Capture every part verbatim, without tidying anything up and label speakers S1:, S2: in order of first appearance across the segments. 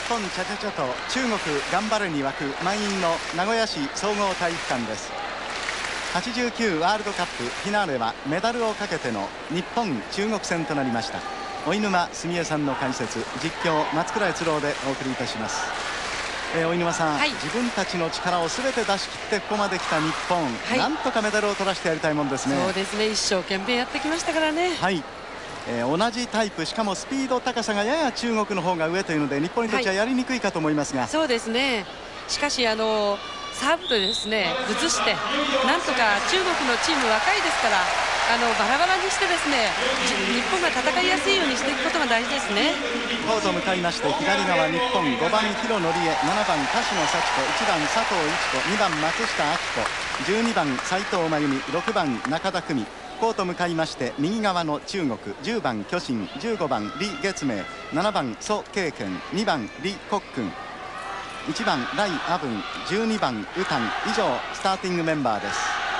S1: 本チャチャチャと中国頑張れに沸く満員の名古屋市総合体育館です。はちじゅうきゅうワールドカップフィナーレはメダルをかけての日本中国戦となりました。老沼澄江さんの解説、実況松倉悦郎でお送りいたします。えー、老沼さん、はい、自分たちの力を全て出し切ってここまで来た日本、はい、なんとかメダルを取らせてやりたいもんですね。
S2: そうですね、一生懸命やってきましたからね。
S1: はい、えー、同じタイプ、しかもスピード高さがやや中国の方が上というので日本にとってはやりにくいかと思いますが、はい、
S2: そうですね。しかしあのサーブでですね崩してなんとか中国のチーム若いですからあのバラバラにしてですね日本が戦いやすいようにしていくことが大事ですね。
S1: コート向かいまして左側日本ごばん廣則恵、ななばん柏野幸子、いちばん佐藤一子、にばん松下明子、じゅうにばん斉藤真由美、ろくばん中田久美。コート向かいまして右側の中国じゅうばん巨神、じゅうごばん李月明、ななばん蘇慶健、にばん李国訓、いちばんライ・アブン、じゅうにばんウタン。以上スターティングメンバーです。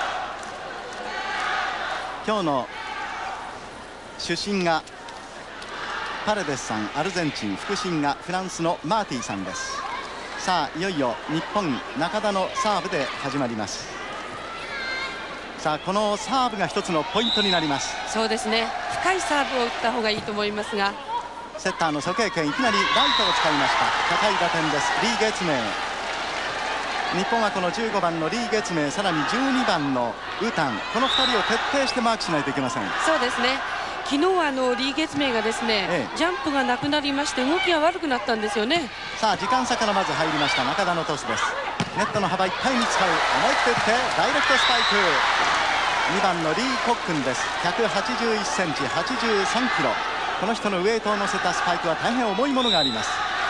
S1: 今日の主審がパレデスさん、アルゼンチン、副審がフランスのマーティさんです。さあいよいよ日本中田のサーブで始まります。さあこのサーブが一つのポイントになります。
S2: そうですね、深いサーブを打った方がいいと思いますが、
S1: セッターの蘇慶健いきなりライトを使いました。高い打点です。李月明。日本はこのじゅうごばんの李月明、さらにじゅうにばんのウタン、このふたりを徹底してマークしないといけません。
S2: そうですね、昨日はあの李月明がですね、ええ、ジャンプがなくなりまして動きが悪くなったんですよね。
S1: さあ時間差からまず入りました中田のトスです。ネットの幅いっぱいに使う、思い切って打ってダイレクトスパイク。にばんの李国訓です。ひゃくはちじゅういっセンチ、はちじゅうさんキロ。この人のウエイトを乗せたスパイクは大変重いものがあります。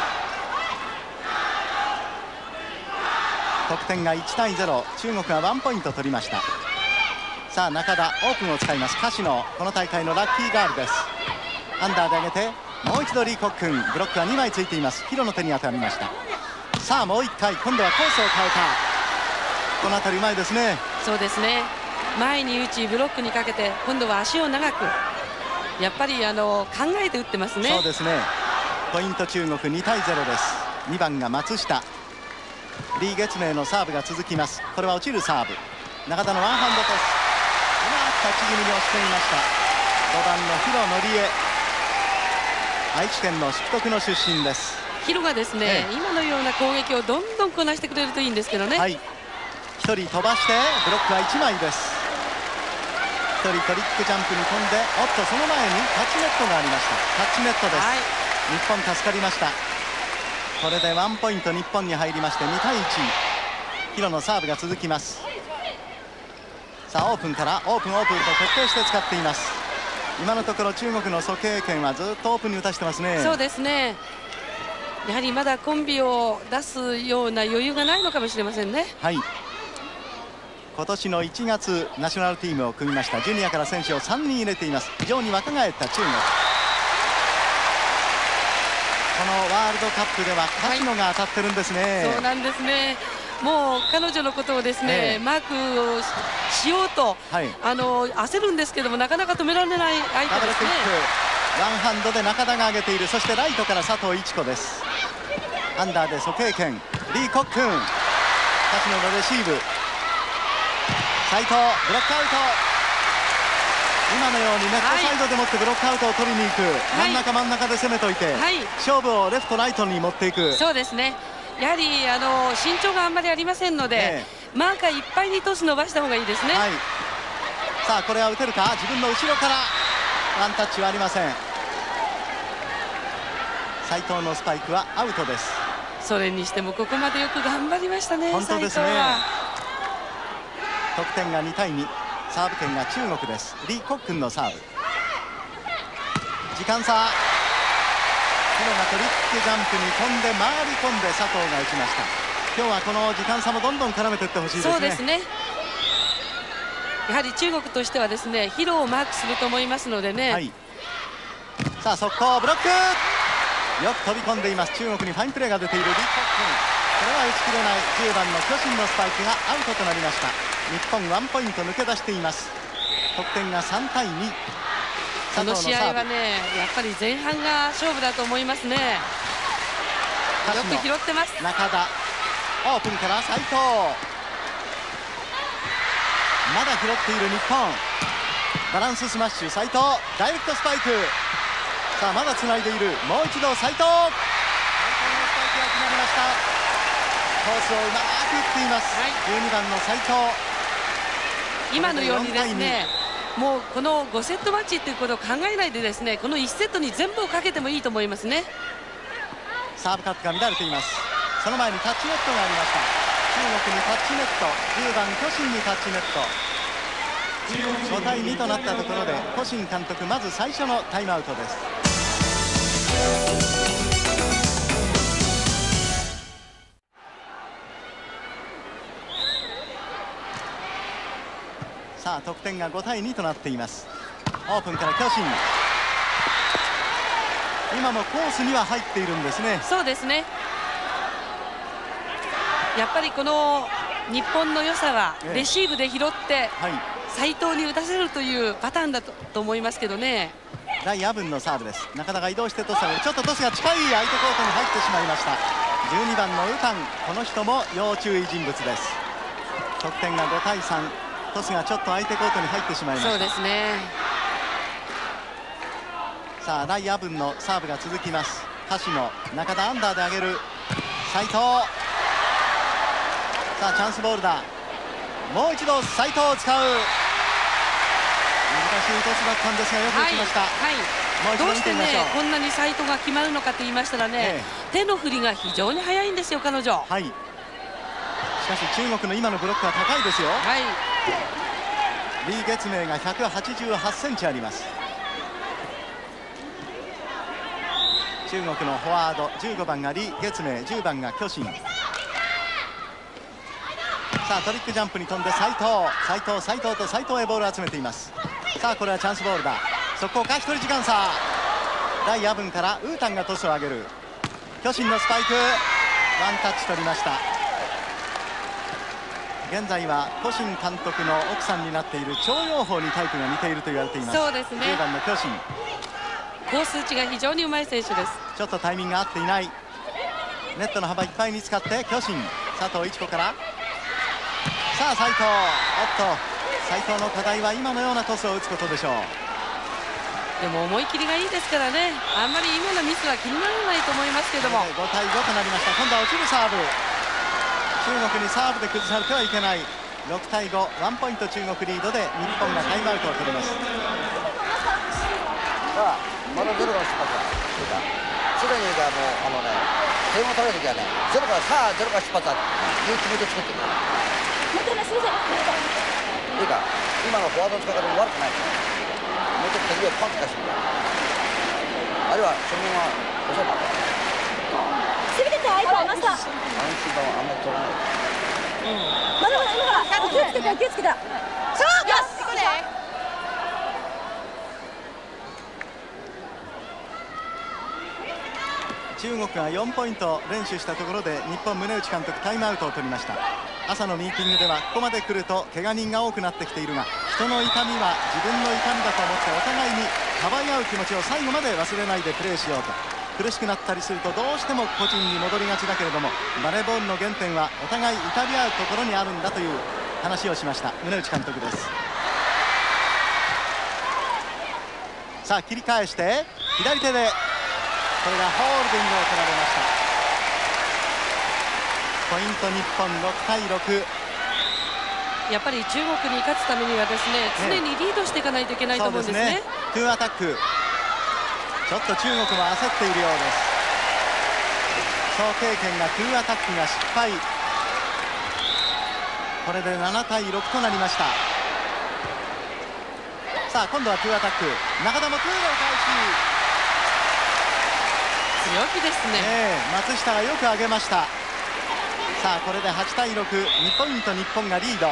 S1: 得点がいちたいゼロ、中国がワンポイント取りました。さあ中田オープンを使います。柏野、この大会のラッキーガールです。アンダーで上げてもう一度李国訓、ブロックはにまいついています。ヒロの手に当たりました。さあもういっかい、今度はコースを変えた。この辺りうまいですね。
S2: そうですね、前に打ちブロックにかけて今度は足を長くやっぱりあの考えて打ってますね。
S1: そうですね。ポイント中国にたいゼロです。にばんが松下、李月明のサーブが続きます。これは落ちるサーブ。中田のワンハンドトス、うまくタッチ気味に押していました。ごばんの廣則恵、愛知県の淑徳の出身です。
S2: 廣がですね、ええ、今のような攻撃をどんどんこなしてくれるといいんですけどね。はい、
S1: ひとり飛ばしてブロックはいちまいです。ひとりトリックジャンプに飛んで、おっとその前にタッチネットがありました。タッチネットです。はい、日本助かりました。これでワンポイント日本に入りましてにたいいち。廣のサーブが続きます。さあオープンからオープンオープンと徹底して使っています。今のところ中国の蘇慶健はずっとオープンに打たしてますね。
S2: そうですね、やはりまだコンビを出すような余裕がないのかもしれませんね。
S1: はい、今年のいちがつナショナルチームを組みました。ジュニアから選手をさんにん入れています。非常に若返った中国。このワールドカップでは柏野が当たってるんですね。
S2: はい、そうなんですね。もう彼女のことをですね、ええ、マークをしようと、はい、あの焦るんですけどもなかなか止められない相手ですね。
S1: ワンハンドで中田が上げている。そしてライトから佐藤一子です。アンダーで蘇慶健、李国訓、柏野のレシーブ、斉藤ブロックアウト。今のようにネットサイドでもってブロックアウトを取りに行く、はい、真ん中真ん中で攻めといて、はい、勝負をレフトライトに持っていく。
S2: そうですね、やはりあの身長があんまりありませんので、ええ、マーカーいっぱいにトス伸ばした方がいいですね。はい、
S1: さあこれは打てるか。自分の後ろからワンタッチはありません。斉藤のスパイクはアウトです。
S2: それにしてもここまでよく頑張りましたね。
S1: 本当ですね。得点がにたいに、サーブ権が中国です。李国訓のサーブ、時間差。廣がトリックジャンプに飛んで回り込んで佐藤が打ちました。今日はこの時間差もどんどん絡めていってほしいですね。
S2: そうですね、やはり中国としてはですね廣をマークすると思いますのでね。はい、
S1: さあ速攻ブロック、よく飛び込んでいます。中国にファインプレーが出ている李国訓、これは打ち切れない。じゅうばんの巨神のスパイクがアウトとなりました。日本ワンポイント抜け出しています。得点がさんたいに。
S2: この試合はねやっぱり前半が勝負だと思いますね。 よく拾ってます。
S1: 中田オープンから斉藤、まだ拾っている日本。バランススマッシュ斉藤、ダイレクトスパイク。さあまだつないでいる、もう一度斉藤、斉藤のスパイクが決まりました。コースをうまく打っています、はい、じゅうにばんの斉藤。
S2: 今のようにですね、もうこのごセットマッチということを考えないでですね、このいちセットに全部をかけてもいいと思いますね。
S1: サーブカットが乱れています。その前にタッチネットがありました。中国にタッチネット、じゅうばん巨神にタッチネット。ごたいにとなったところで巨神監督、まず最初のタイムアウトです。さあ得点がごたいにとなっています。オープンから巨神、今もコースには入っているんですね。
S2: そうですね、やっぱりこの日本の良さはレシーブで拾って斉藤に打たせるというパターンだ と, と思いますけどね。
S1: ライ・アブンのサーブです。中田が移動してトスが、ちょっとトスが近い相手コートに入ってしまいました。じゅうにばんのウタン、この人も要注意人物です。得点がごたいさん、トスがちょっと相手コートに入ってしまいました。
S2: そうですね。
S1: さあライ・アブンのサーブが続きます。橋野、中田アンダーで上げる斉藤。さあチャンスボールだ。もう一度斉藤を使う。難しいトスだったんですがよく打ちました、
S2: はいはい、どうしてねこんなに斉藤が決まるのかと言いましたらね、ええ、手の振りが非常に速いんですよ彼女。
S1: はい、しかし中国の今のブロックは高いですよ。
S2: はい、
S1: 李月明がひゃくはちじゅうはちセンチあります。中国のフォワードじゅうごばんが李月明、じゅうばんが巨神。さあトリックジャンプに飛んで斉藤、斉藤、斉藤と斉藤へボールを集めています。さあこれはチャンスボールだ。速攻か、一人時間差。ライ・アブンからウータンがトスを上げる。巨神のスパイク、ワンタッチ取りました。現在は巨神監督の奥さんになっている張養鵬にタイプが似ていると言われています。
S2: そうですね、
S1: じゅうばんの巨神、
S2: コース打ちが非常にうまい選手です。
S1: ちょっとタイミングが合っていない。ネットの幅いっぱいに使って巨神、佐藤一子から、さあ斉藤、おっと斉藤の課題は今のようなトスを打つことでしょう。
S2: でも思い切りがいいですからね、あんまり今のミスは気にならないと思いますけども。
S1: ごたいごとなりました。今度は落ちるサーブ。中国にサーブで崩されてはいけない。ろくたいご、ワンポイント中国リードで日本がタイムアウトを取ります。
S3: さあまだゼロの失敗だ。すでにがもうあのね、点を取れるときはね、ゼロからさあゼロから出発だという気持ちを作ってる。いいか、今のフォワードの使い方も悪くない。もうちょっと手首をパンと出してみた。あるいは正面は遅いか。
S4: すべて相手をました。
S3: 安心感はあんまり取らない。
S4: うん。まだまだ今から気をつけた気をつけた。そう。よし。ここで。
S1: 中国がよんポイント連取したところで日本、宗内監督タイムアウトを取りました。朝のミーティングではここまで来ると怪我人が多くなってきているが、人の痛みは自分の痛みだと思ってお互いにかばい合う気持ちを最後まで忘れないでプレーしようと。苦しくなったりするとどうしても個人に戻りがちだけれども、バレーボールの原点はお互い痛み合うところにあるんだという話をしました宗内監督です。さあ切り返して左手でこれがホールディングを取られました。ポイント日本ろくたいろく。
S2: やっぱり中国に勝つためにはですね、常にリードしていかないといけないと思うんですね。
S1: トゥーアタック、ちょっと中国も焦っているようです。張経験がトゥーアタックが失敗。これでななたいろくとなりました。さあ今度はトゥーアタック、中田もトゥーの
S2: 強気ですね、
S1: えー、松下がよく上げました。さあこれではちたいろく、にポイント日本がリード。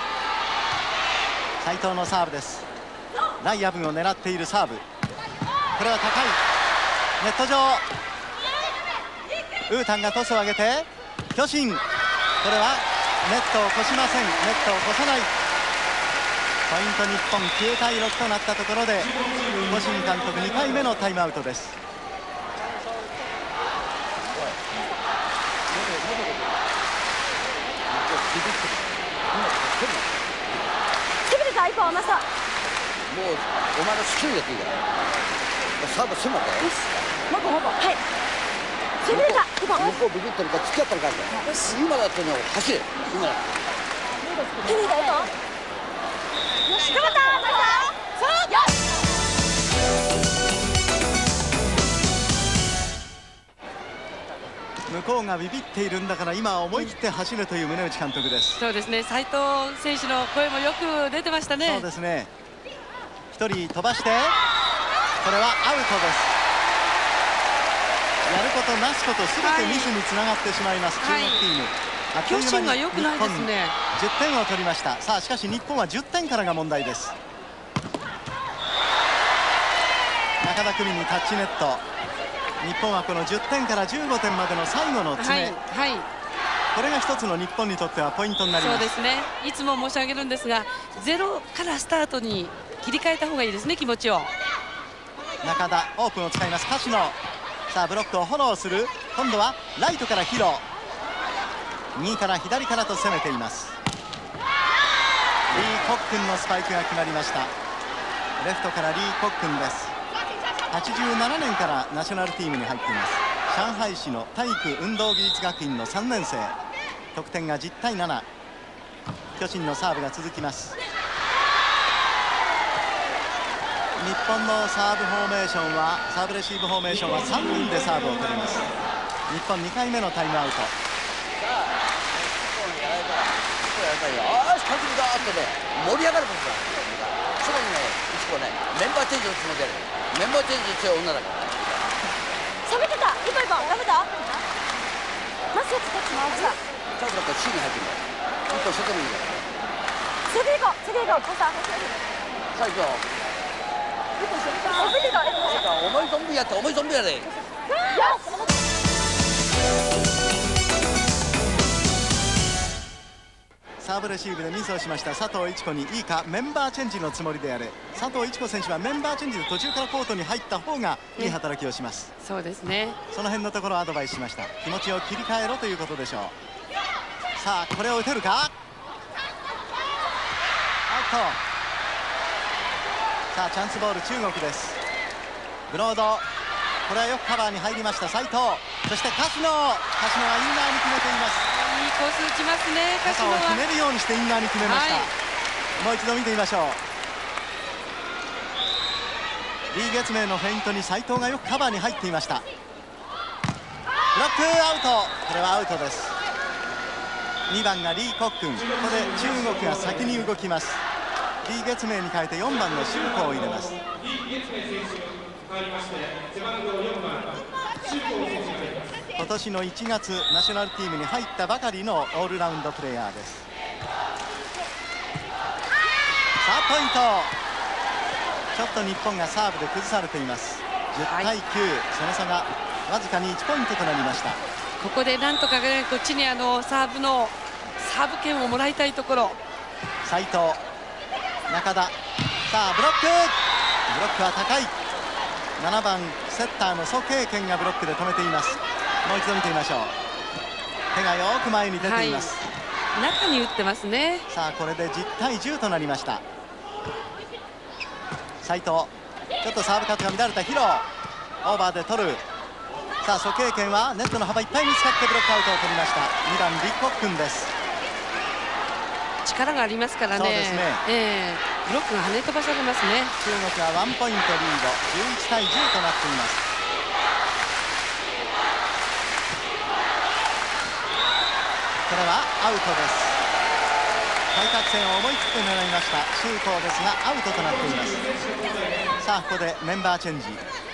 S1: 斉藤のサーブです。ライ・アブンを狙っているサーブ、これは高い。ネット上、ウータンがトスを上げて巨神、これはネットを越しません。ネットを越さない。ポイント日本きゅうたいろくとなったところで巨神監督にかいめのタイムアウトです。
S4: さ行こうマスター。
S3: もうお前の好きにやっていいから。サーブすんのかよ。
S4: よしもこもこ。はいそれでさ行こう。
S3: 向こうビビってるか付き合ったのかって。よし今だってね走れ今だ。
S4: 手抜いたよ。よし頑張ったマスター。そうよし。
S1: 向こうがビビっているんだから今思い切って走れという宗内監督です。
S2: そうですね、斉藤選手の声もよく出てましたね。
S1: そうですね。一人飛ばしてこれはアウトです。やることなすことすべてミスにつながってしまいます、
S2: はい、
S1: 中国チーム。あっという間に
S2: 強心が良くないですね。
S1: じゅってんを取りました。さあしかし日本はじゅってんからが問題です。中田久美にタッチネット。日本はこのじゅってんからじゅうごてんまでの最後の詰め、
S2: はいはい、
S1: これが一つの日本にとってはポイントになります。
S2: そうですね、いつも申し上げるんですがゼロからスタートに切り替えた方がいいですね、気持ちを。
S1: 中田オープンを使います。柏野さあブロックをフォローする。今度はライトからヒロ、右から左からと攻めています。リー・コックンのスパイクが決まりました。レフトからリー・コックンです。はちじゅうななねんからナショナルチームに入っています。上海市の体育運動技術学院のさんねん生。得点がじゅうたいなな。巨人のサーブが続きます。日本のサーブフォーメーションはサーブレシーブフォーメーションはさんにんでサーブを取ります。日本にかいめのタイムアウト。
S3: よし完璧だってね盛り上がることだ。すぐにね一個ねメンバーチェンジのつもりでやる。メンバーチェンジ強い女だから。
S4: 喋ってた一本一本食べた。マスクつけてました。
S3: ちゃんとなんか C に入ってるんだ。一本外にいるから。
S4: 次行こう次行こうマスター。
S3: さあ行くよ。
S4: 次行こう。
S3: 思い存分やって思い存分やれ。
S1: サーブレシーブでミスをしました佐藤一子にいいかメンバーチェンジのつもりであれ。佐藤一子選手はメンバーチェンジで途中からコートに入った方がいい働きをします。
S2: そうですね、
S1: その辺のところをアドバイスしました。気持ちを切り替えろということでしょう。さあこれを打てるか。アウト。さあチャンスボール中国です。ブロードこれはよくカバーに入りました斉藤。そして柏野柏野がインナーに決めています。
S2: いいコース打ちますね。
S1: 肩をひねるようにしてインナーに決めました、はい、もう一度見てみましょう。リー・月明のフェイントに斉藤がよくカバーに入っていました。ブロックアウト。これはアウトです。にばんがリー・コックン。ここで中国が先に動きます。リー・月明に変えてよんばんの周子を入れます。今年のいちがつナショナルチームに入ったばかりのオールラウンドプレーヤーです。さあポイント。ちょっと日本がサーブで崩されています。じゅうたいきゅう、その差がわずかにいちポイントとなりました。
S2: ここでなんとか、ね、こっちにあのサーブのサーブ権をもらいたいところ。
S1: 斉藤中田さあブロックブロックは高い。ななばんセッターの蘇慶健がブロックで止めています。もう一度見てみましょう。手がよく前に出ています、
S2: はい、中に打ってますね。
S1: さあこれでじゅうたいじゅうとなりました。斉藤ちょっとサーブカットが乱れた。ヒロオーバーで取る。さあ蘇慶健はネットの幅いっぱいに使ってブロックアウトを取りました。にばんリ・コックンです。
S2: 力がありますからね。
S1: そうですね、
S2: えー、ブロックが跳ね飛ばされますね。
S1: 中国はワンポイントリードじゅういちたいじゅうとなっています。これはアウトです。対角線を思い切って狙いました周東ですがアウトとなっています。さあここでメンバーチェンジ。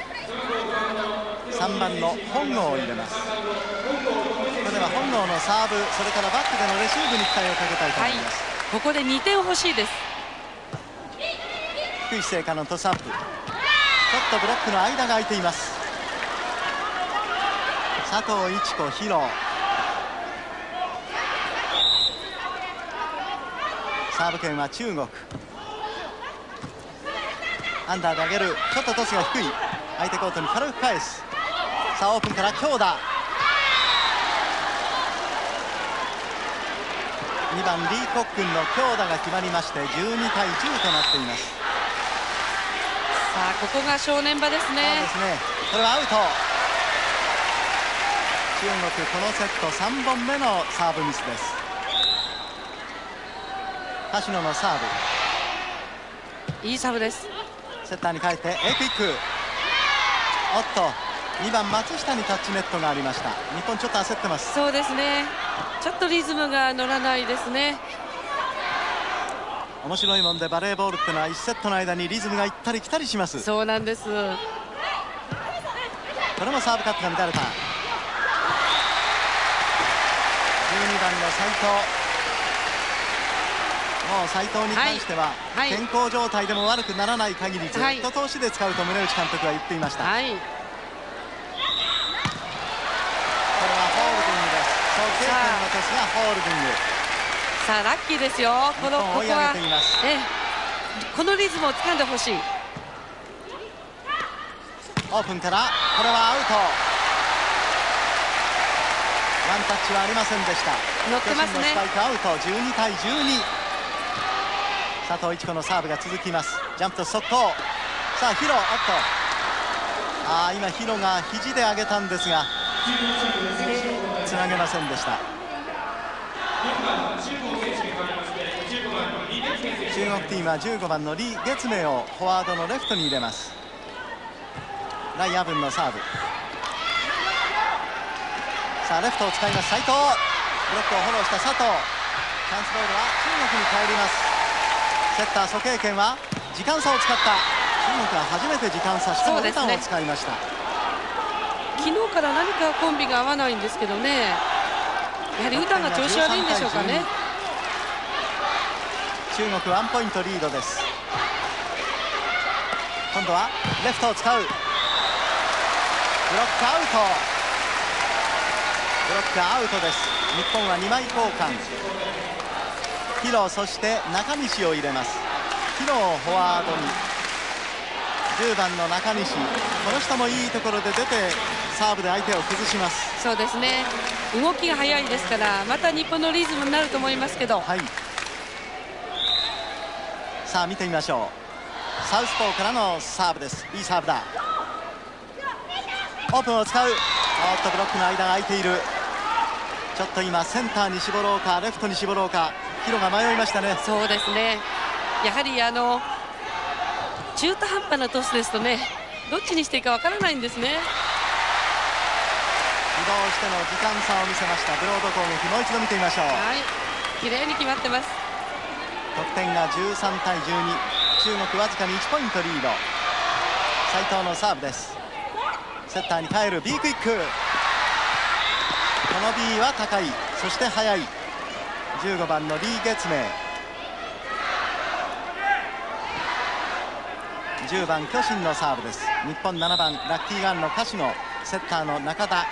S1: さんばんの本郷を入れます。ここでは本郷のサーブそれからバックでのレシーブに期待をかけたいと思います、
S2: はい、ここでにてん欲しいです。
S1: 低い姿勢からのトスアップ。ちょっとブロックの間が空いています。佐藤一子ヒロサーブ権は中国。アンダーで上げる。ちょっとトスが低い。相手コートに軽く返す。さあオープンから強打。 にばんリー・コックンの強打が決まりましてじゅうにたいじゅうとなっています。
S2: さあここが正念場ですね。
S1: そうですね。これはアウト。中国このセットさんぼんめのサーブミスです。柏野のサー
S2: ブいいサーブです。
S1: セッターに帰ってエクイック。おっとにばん松下にタッチネットがありました。日本ちょっと焦ってます。
S2: そうですね。ちょっとリズムが乗らないですね。
S1: 面白いもんでバレーボールってのはいちセットの間にリズムが行ったり来たりします。
S2: そうなんです。こ
S1: れもサーブカットが乱れた。じゅうにばんの斉藤。もう斉藤に関しては、はいはい、健康状態でも悪くならない限りずっと投手で使うと宗内監督は言っていました。はい、これはホールディングです。総経験のトスがホールディング。
S2: さあラッキーですよ。このここはえこのリズムを掴んでほしい。
S1: オープンからこれはアウト。ワンタッチはありませんでした。
S2: 乗ってますね。
S1: スパイクアウト。じゅうにたいじゅうに。佐藤一子のサーブが続きます。ジャンプと速攻。さあヒロ、おっとああ今ヒロが肘で上げたんですがつなげませんでした。中国チームはじゅうごばんの李月明をフォワードのレフトに入れます。ライ・アブンのサーブ。さあレフトを使います斉藤。ブロックをフォローした佐藤。チャンスボールは中国に返ります。セッター蘇経験は時間差を使った。中国は初めて時間差しかもルタンを使いました、ね、昨
S2: 日から何かコンビが合わないんですけどね。やはりウタンが調子悪いんでしょうかね。
S1: 中国ワンポイントリードです。今度はレフトを使う。ブロックアウト。ブロックアウトです。日本はにまい交換。ヒロそして中西を入れます。ヒロをフォワードにじゅうばんの中西、この人もいいところで出てサーブで相手を崩します。
S2: そうですね。動きが速いですからまた日本のリズムになると思いますけど、
S1: はい、さあ見てみましょう。サウスポーからのサーブです。いいサーブだ。オープンを使う。おっとブロックの間が空いている。ちょっと今センターに絞ろうかレフトに絞ろうかヒロが迷いましたね。
S2: そうですね。やはりあの中途半端なトスですとねどっちにしていいかわからないんですね。
S1: 移動しての時間差を見せました。ブロード攻撃もう一度見てみましょう。はい、
S2: 綺麗に決まってます。
S1: 得点がじゅうさんたいじゅうに。中国わずかにいちポイントリード。斉藤のサーブです。セッターに帰る B クイック。この B は高いそして速い。じゅうごばんの李月明。じゅうばん巨神のサーブです。日本ななばんラッキーガンの柏野。セッターの中田。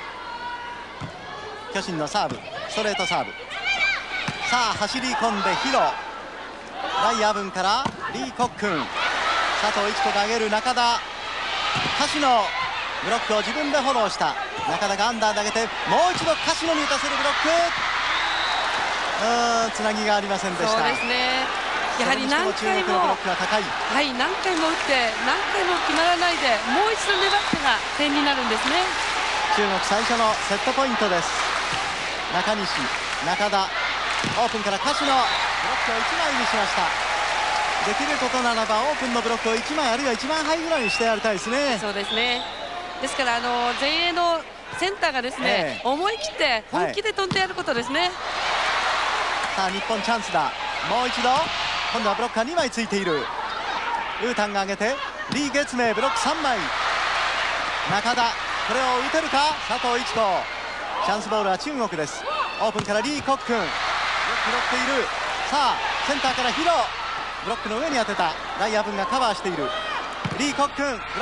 S1: 巨神のサーブストレートサーブ。さあ走り込んでヒロ。ライ・アブンから李コックン。佐藤一子が上げる中田。柏野ブロックを自分でフォローした中田がアンダーで上げてもう一度柏野に打たせるブロック。うーんつなぎがありませんでした。
S2: そうですね。やはり何回もはい何回も打って何回も決まらないでもう一度粘ってが点になるんですね。
S1: 中国最初のセットポイントです。中西中田オープンから柏野ブロックをいちまいにしました。できることならばオープンのブロックをいちまいあるいはいちばんハイぐらいにしてやりたいですね。
S2: そうですね。ですからあの前衛のセンターがですね、えー、思い切って本気で飛んでやることですね、はい、
S1: さあ日本チャンスだ。もう一度今度はブロックがにまいついている。ウータンが上げて李月明ブロックさんまい。中田これを打てるか。佐藤一子。チャンスボールは中国です。オープンから李コックンよく拾っている。さあセンターからヒロブロックの上に当てた。ライ・アブンがカバーしている。李コックンブロック。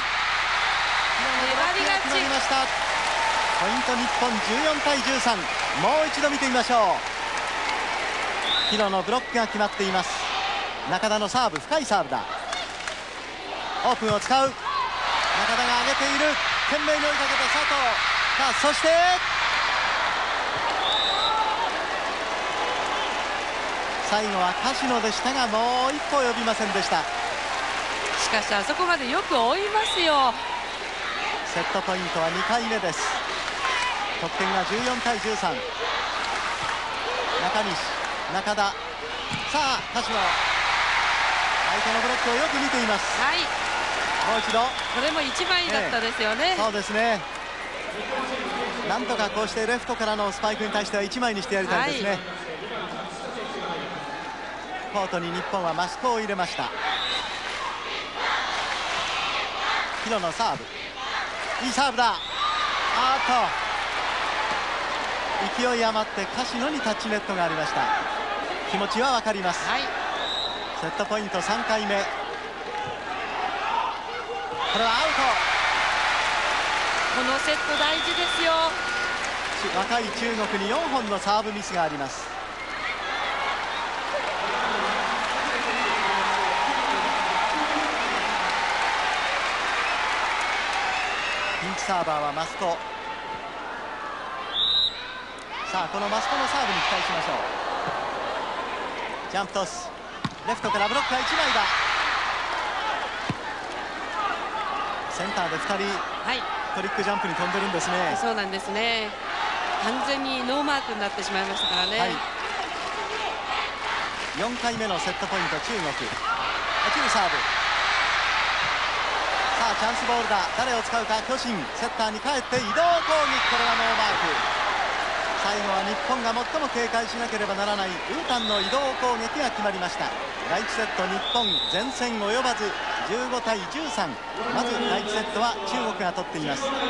S2: 粘り勝ち。
S1: 決まりました。ポイント日本じゅうよんたいじゅうさん。もう一度見てみましょう。ヒロのブロックが決まっています。中田のサーブ深いサーブだ。オープンを使う。中田が上げている。懸命に追いかけた佐藤。さあそして最後は柏野でしたがもう一歩及びませんでした。
S2: しかしあそこまでよく追いますよ。
S1: セットポイントはにかいめです。得点がじゅうよんたいじゅうさん。中西、中田、さあ柏野、相手のブロックをよく見ています。
S2: はい、
S1: もう一度、
S2: これもいちまいだったですよね。
S1: ええ、そうですね。なんとかこうしてレフトからのスパイクに対してはいちまいにしてやりたいですね。はい、コートに日本はマスクを入れました。広野サーブ、いいサーブだ。あーっと勢い余って柏野にタッチネットがありました。気持ちは分かります。はい、セットポイントさんかいめ、これはアウト。
S2: このセット大事ですよ。
S1: 若い中国によんほんのサーブミスがあります。ピンチサーバーはマスコ。さあこのマスコのサーブに期待しましょう。ジャンプトス、レフトからブロックがいちまいだ。センターでふたり、はい、トリックジャンプに飛んでるんですね。
S2: そうなんですね。完全にノーマークになってしまいましたからね。はい、
S1: よんかいめのセットポイント中国。落ちるサーブ。さあチャンスボールだ。誰を使うか。巨神セッターに帰って移動攻撃、これはノーマーク。最後は日本が最も警戒しなければならないウータンの移動攻撃が決まりました。だいいちセット日本前線及ばずじゅうごたいじゅうさん。まずだいいちセットは中国が取っています。はい、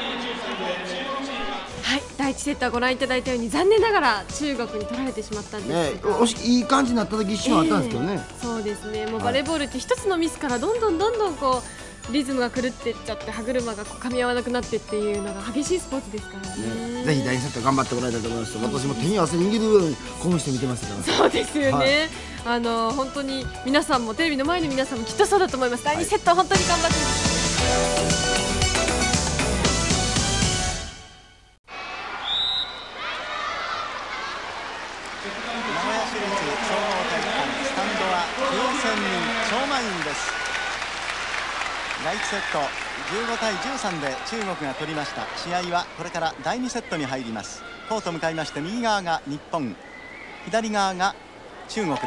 S5: だいいちセットはご覧いただいたように残念ながら中国に取られてしまったんですが、
S6: ね、いい感じになった時一瞬あったんですけどね、
S5: えー、そうですね。もうバレーボールって一つのミスからどんどんどんどんこうリズムが狂っていっちゃって歯車がこう噛み合わなくなってっていうのが激しいスポーツですからね。ね、
S6: ぜひだいにセット頑張ってもらいたいと思います。私も手に汗握るように興奮して見てますから。
S5: そうですよね、はい、あの本当に皆さんもテレビの前の皆さんもきっとそうだと思います。だいにセットは本当に頑張ってます。
S1: 名古屋市立総合体育館スタンドはきゅうせんにん超満員です。だいいちセットじゅうごたいじゅうさんで中国が取りました。試合はこれからだいにセットに入ります。コート向かいまして右側が日本、左側が中国です。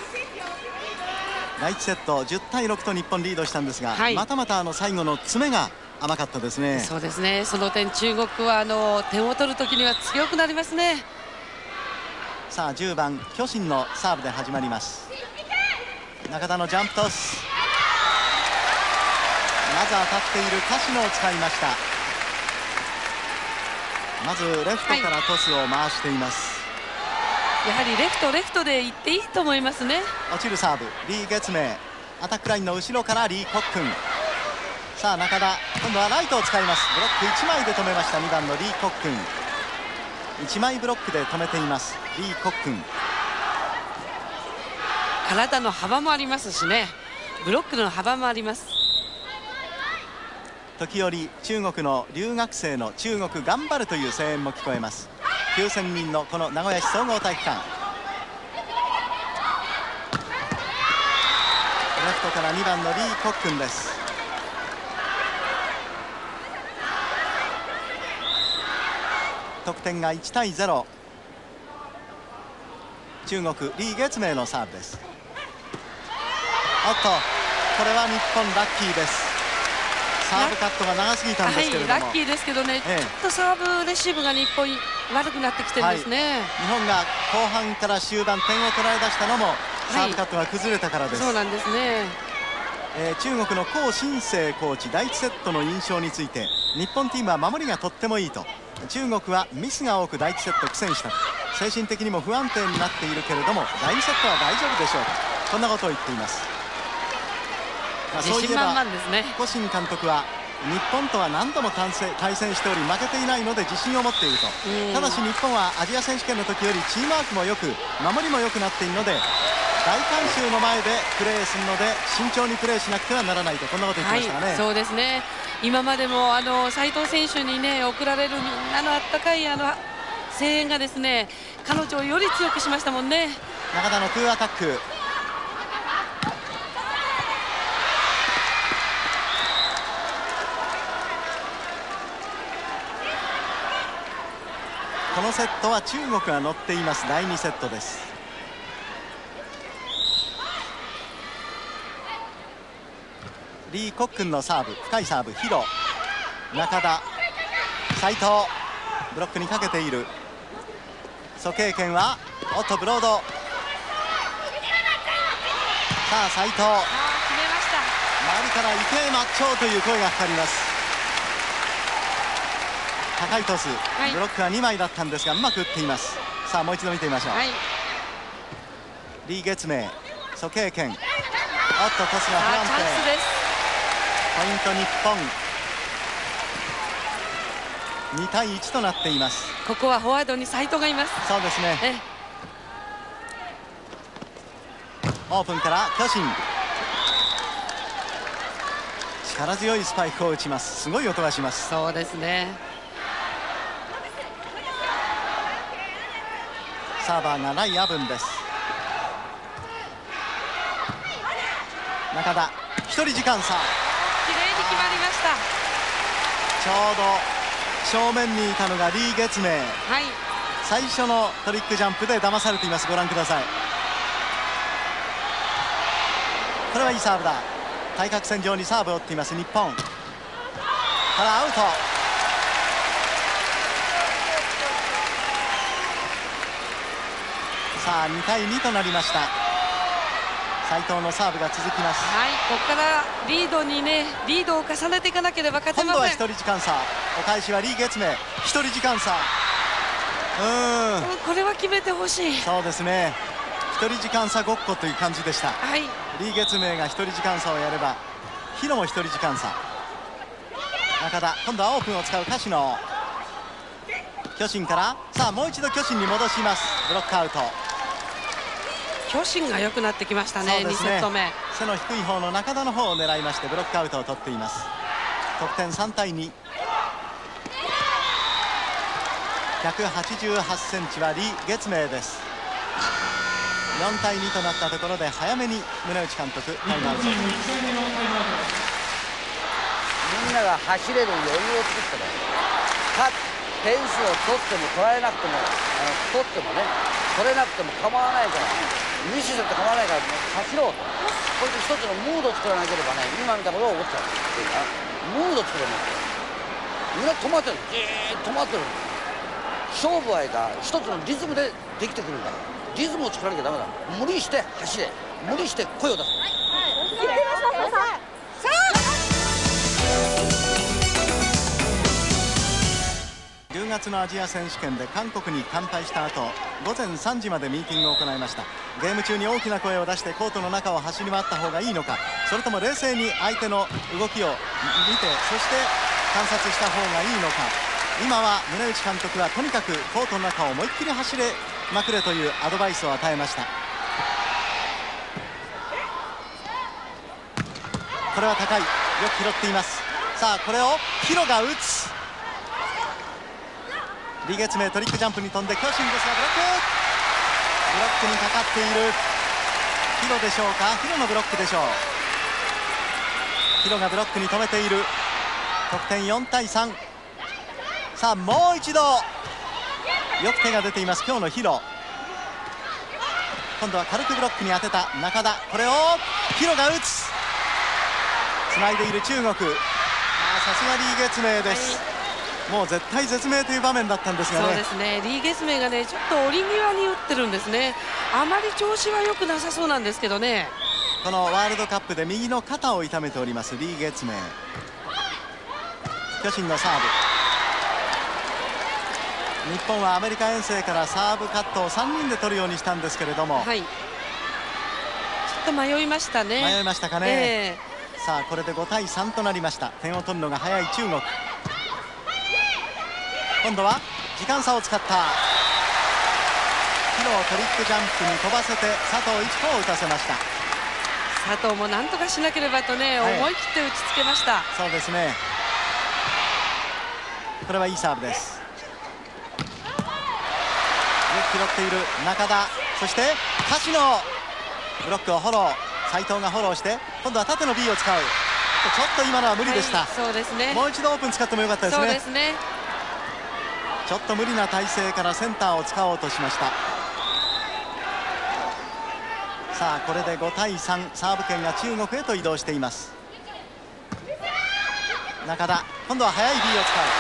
S1: だいいちセットじゅうたいろくと日本リードしたんですが、はい、またまたあの最後の詰めが甘かったですね。
S2: そうですね。その点中国はあの点を取るときには強くなりますね。
S1: さあじゅうばん巨神のサーブで始まります。中田のジャンプトス、まず当たっている柏野を使いました。まずレフトからトスを回しています。
S2: はい、やはりレフトレフトで行っていいと思いますね。
S1: 落ちるサーブ、リー・月明、アタックラインの後ろからリー・コックン。さあ中田、今度はライトを使います。ブロックいちまいで止めました。にばんのリー・コックン、いちまいブロックで止めていますリー・コックン。
S2: 体の幅もありますしね、ブロックの幅もあります。
S1: 時折中国の留学生の中国頑張るという声援も聞こえます。きゅうせんにんのこの名古屋市総合体育館。レフトからにばんのリー・コックンです。得点がいちたいゼロ。中国リー・月明のサーブです。おっとこれは日本ラッキーです。サーブカットが長すぎたんですけれども、はい、
S2: ラッキーですけどね、ええ、ちょっとサーブレシーブが日本悪くなってきてるんですね。はい、
S1: 日本が後半から終盤点を取られ出したのもサーブカットが崩れたからです。
S2: はい、そうなんですね。
S1: えー、中国の高新生コーチ、だいいちセットの印象について、日本チームは守りがとってもいいと、中国はミスが多くだいいちセット苦戦した、精神的にも不安定になっているけれどもだいにセットは大丈夫でしょうと、こんなことを言っています。まあ、そういえばコシン監督は日本とは何度も対戦しており負けていないので自信を持っていると。ただし日本はアジア選手権の時よりチームワークもよく守りも良くなっているので、大観衆の前でプレーするので慎重にプレーしなくてはならないと、こんなこと言ってましたね。はい、
S2: そうですね。今までもあの斉藤選手にね送られるみんなのあったかいあの声援がですね、彼女をより強くしましたもんね。
S1: 中田のツーアタック。このセットは中国が乗っています。だいにセットです。リー・コックンのサーブ、深いサーブ、ヒロ、中田、斉藤、ブロックにかけている。蘇慶健はおっとブロード。さあ斉藤、
S2: 決めました。
S1: 周りから池江抹超という声がかかります。高いトス、はい、ブロックはにまいだったんですがうまく打っています。さあもう一度見てみましょう。はい、リー・月明、蘇慶健、おっとトスが不安定。ポイント日本。にたいいちとなっています。
S2: ここはフォワードに斉藤がいます。
S1: そうですね。オープンから巨人、力強いスパイクを打ちます。すごい音がします。
S2: そうですね。
S1: サーバーがライ・アブンです。中田、一人時間差。
S2: 綺麗に決まりました。
S1: ちょうど正面にいたのがリー・月明、はい、最初のトリックジャンプで騙されています。ご覧ください。これはいいサーブだ。対角線上にサーブを打っています日本。からアウト。さあにたいにとなりました。斉藤のサーブが続きます。
S2: はい、ここからリードにね、リードを重ねていかなければ勝てません。
S1: 今度は一人時間差。お返しはリー・月明、一人時間差。うーん、
S2: これは決めてほしい。
S1: そうですね。一人時間差ごっこという感じでした。はい、リー・月明が一人時間差をやればヒロも一人時間差。中田、今度はオープンを使う柏野。巨人からさあもう一度巨人に戻します。ブロックアウト。
S2: 巨人が良くなってきましたね。にセット目、
S1: 背の低い方の中田の方を狙いましてブロックアウトを取っています。得点さんたいに。ひゃくはちじゅうはちセンチはリー・月明です。よんたいにとなったところで早めに宗内監督タイムアウト。み
S3: んなが走れる余裕を作ってね、点数を取っても取られなくても、あの取ってもね取れなくても構わないから、無視すると構わないから走ろうと、これで一つのムードを作らなければね、今見たことを起こっちゃうっていうか、ムードを作らないとみんな止まってる、じーっと止まってる。勝負合が一つのリズムでできてくるんだから、リズムを作らなきゃダメだ。無理して走れ、無理して声を出す。
S1: じゅうがつのアジア選手権で韓国に完敗した後、ごぜんさんじまでミーティングを行いました。ゲーム中に大きな声を出してコートの中を走り回った方がいいのか、それとも冷静に相手の動きを見てそして観察した方がいいのか。今は宗内監督はとにかくコートの中を思いっきり走れまくれというアドバイスを与えました。これは高い、よく拾っています。さあこれをヒロが打つ。リー・月明トリックジャンプに飛んで巨人ですがブロックブロックにかかっている。ヒロでしょうか。ヒロのブロックでしょう。ヒロがブロックに止めている。得点よんたいさん。さあもう一度よく手が出ています今日のヒロ。今度は軽くブロックに当てた中田、これをヒロが打つ。つないでいる中国。さすがリー・月明です、はい、もう絶対絶命という場面だったんですがね。
S2: そうですね、リー・月明がねちょっと折り際に打ってるんですね。あまり調子は良くなさそうなんですけどね。
S1: このワールドカップで右の肩を痛めておりますリー・月明。巨人のサーブ。日本はアメリカ遠征からサーブカットをさんにんで取るようにしたんですけれども、はい、ちょ
S2: っと迷いましたね。
S1: 迷いましたかね、えー、さあこれでごたいさんとなりました。点を取るのが早い中国。今度は時間差を使ったヒロをトリックジャンプに飛ばせて佐藤一子を打たせました。
S2: 佐藤もなんとかしなければとね、はい、思い切って打ちつけました。
S1: そうですね、これはいいサーブです。よく拾っている中田、 そして柏野ブロックをフォロー、斉藤がフォローして今度は縦の B を使う。ちょっと今のは無理でした、
S2: はい、そうですね。
S1: もう一度オープン使ってもよかったですね。
S2: そうですね。
S1: ちょっと無理な体勢からセンターを使おうとしました。さあこれでごたいさん、サーブ権が中国へと移動しています。中田、今度は速い B を使う。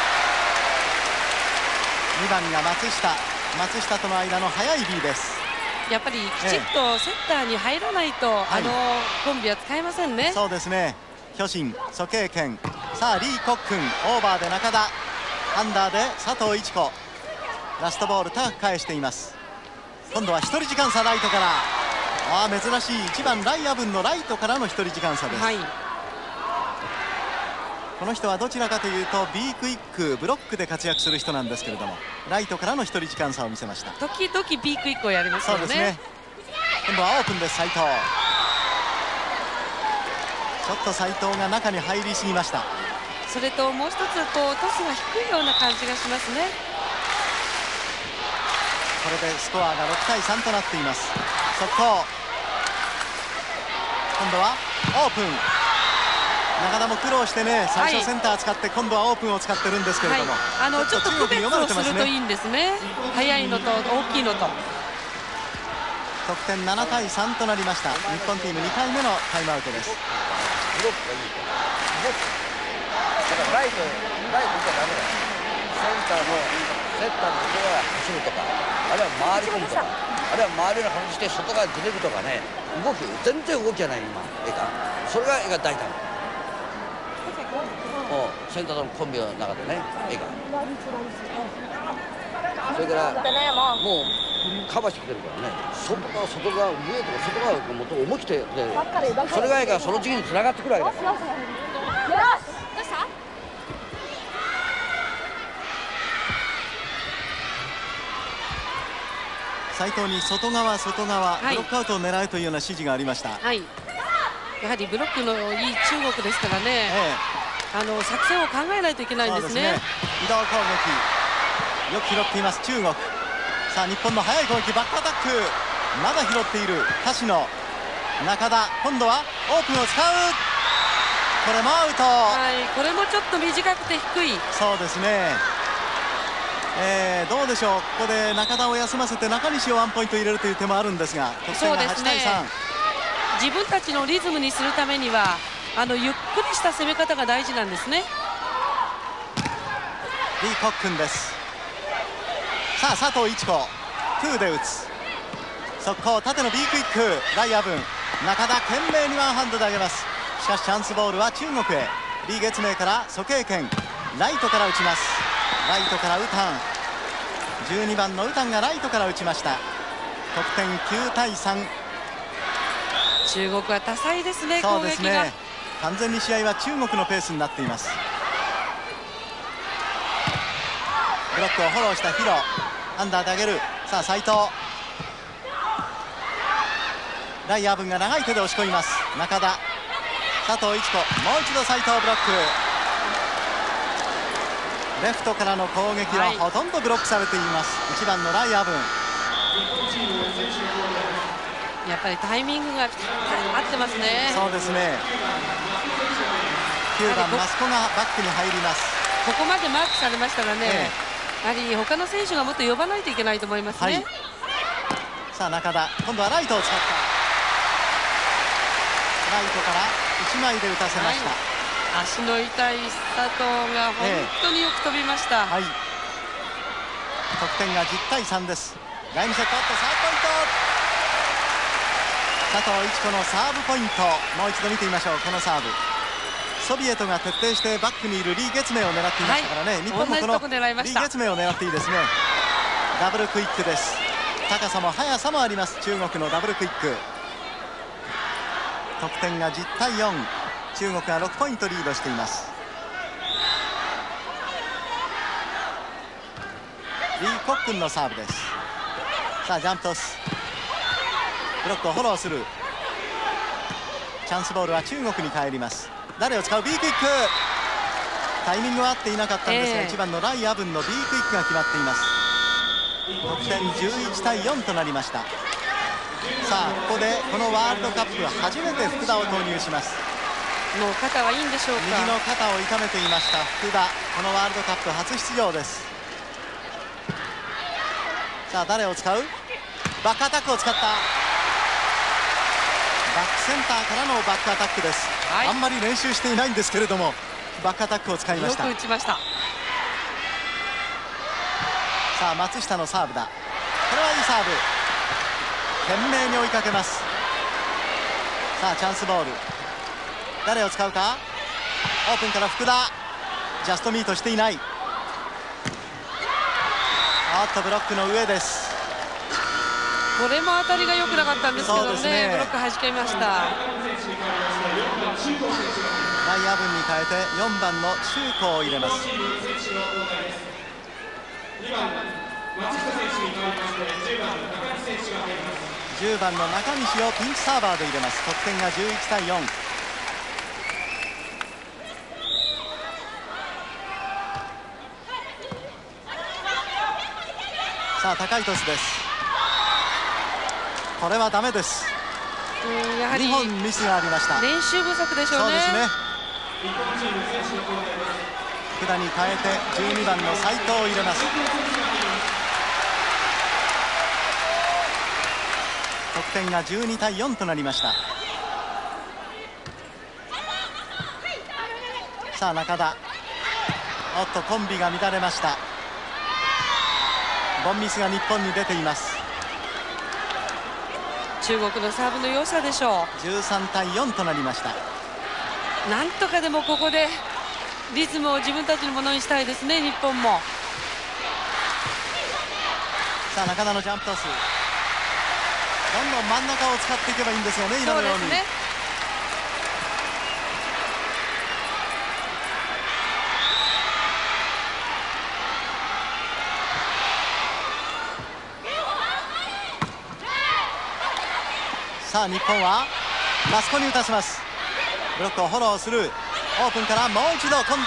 S1: にばんが松下、松下との間の速い B です。
S2: やっぱりきちっとセッターに入らないと、ええ、あのコンビは使えませんね。
S1: そうですね。巨人、蘇慶健、さあリー・コックン、オーバーで中田、アンダーで佐藤一子、ラストボール高く返しています。今度は一人時間差、ライトから、ああ珍しいいちばんライアブンのライトからの一人時間差です、はい、この人はどちらかというと B クイック、ブロックで活躍する人なんですけれども、ライトからの一人時間差を見せました。
S2: 時々 B クイックをやりますよね。
S1: そうですね。今度はオープンです、斉藤。ちょっと斉藤が中に入りすぎました。
S2: それともう一つこうトスが低いような感じがしますね。
S1: これでスコアがろくたいさんとなっています。速攻、今度はオープン。中田も苦労してね、最初センター使って、はい、今度はオープンを使ってるんですけれども、はい、
S2: あのちょっと区別をするといいんですね。速いのと大きいのと。
S1: 得点ななたいさんとなりました。日本チームにかいめのタイムアウトです。
S3: ブロックがいいからだからライトライト行っちゃダメだよ。センターのセンターの外側走るとか、あるいは回り込むとか、あるいは回るような感じして外側に出てくとかね、動き全然動きじゃない今ええか、それがええが大胆。もうセンターとのコンビの中でねええか。それからもうカバーしてきてるからね、外側外側上とか外側がもっと思い切ってそれがええから、その次につながってくるわけだから。
S1: 斉藤に外側外側、はい、ブロックアウトを狙うというような指示がありました。
S2: はい、やはりブロックのいい中国ですからね、ええ、あの作戦を考えないといけないんですね。
S1: そうですね。移動攻撃よく拾っています中国。さあ日本の速い攻撃、バックアタックまだ拾っている柏野。中田、今度はオープンを使う。これもアウト。
S2: はい、これもちょっと短くて低い。
S1: そうですね。えー、どうでしょう、ここで中田を休ませて中西をワンポイント入れるという手もあるんですが、得点がはちたいさん。
S2: 自分たちのリズムにするためにはあのゆっくりした攻め方が大事なんですね。
S1: リー・コックンです。さあ佐藤一子、ツーで打つ。速攻縦の B クイック、ライアブン。中田懸命にワンハンドで上げます。しかしチャンスボールは中国へ。リー月明から蘇慶健、ライトから打ちます。ライトからウタン、じゅうにばんのウタンがライトから打ちました。得点きゅうたいさん。
S2: 中国は多彩ですね。
S1: そうですね、
S2: 攻撃が
S1: 完全に試合は中国のペースになっています。ブロックをフォローしたヒロ、アンダーで上げる。さあ斉藤、ライアーブンが長い手で押し込みます。中田、佐藤一子、もう一度斉藤ブロック。レフトからの攻撃はほとんどブロックされています、はい、いちばんのライアーブン。
S2: やっぱりタイミングが合ってますね。
S1: そうですね。きゅうばんマスコがバックに入ります。
S2: ここまでマークされましたらね、ええ、やはり他の選手がもっと呼ばないといけないと思いますね、はい、
S1: さあ中田、今度はライトを使った。ライトからいちまいで打たせました、はい、
S2: 足の痛い佐藤が本当によく飛びました、ええ、はい、
S1: 得点がじゅったいさんです。第にセット、サーブポイント。佐藤一子のサーブポイント、もう一度見てみましょう。このサーブ、ソビエトが徹底してバックにいるリー・月明を狙っていましたからね、はい、日本もこのリー・月明を狙っていいですね。ダブルクイックです。高さも速さもあります、中国のダブルクイック。得点がじゅったいよん、中国がろくポイントリードしています。リー・コックンのサーブです。さあジャンプトス、ブロックをフォローする。チャンスボールは中国に返ります。誰を使う B クイック、タイミングは合っていなかったんですが、えー、いちばんのライアブンの B クイックが決まっています。得点じゅういちたいよんとなりました。 さあここでこのワールドカップ初めて福田を投入します。
S2: もう肩はいいんでしょうか。
S1: 右の肩を痛めていました福田、このワールドカップ初出場です。さあ誰を使う。バックアタックを使った。バックセンターからのバックアタックです、はい、あんまり練習していないんですけれどもバックアタックを使いました。
S2: よく打ちました。
S1: さあ松下のサーブだ。これはいいサーブ。懸命に追いかけます。さあチャンスボール、誰を使うか。オープンから福田、ジャストミートしていない。あっとブロックの上です。
S2: これも当たりが良くなかったんですけど ね, ねブロック弾けました。
S1: 内野分に変えてよんばんの周子を入れます。じゅうばんの中西をピンチサーバーで入れます。得点がじゅういちたいよん。さあ高いトスです。これはダメです。
S2: うんやはり
S1: にほんミスがありました。
S2: 練習不足でしょうね。
S1: そうですね。福田に変えてじゅうにばんの斉藤を入れます。得点がじゅうにたいよんとなりました。さあ中田、おっとコンビが乱れました。ボンミスが日本に出ています。
S2: 中国のサーブの良さでしょう。
S1: じゅうさんたいよんとなりました。
S2: なんとかでもここでリズムを自分たちのものにしたいですね、日本も。
S1: さあ中田のジャンプトス、どんどん真ん中を使っていけばいいんですよね、今のように。そうですね。さあ日本はマスコに打たせます。ブロックをフォローする。オープンからもう一度、今度はストレートに。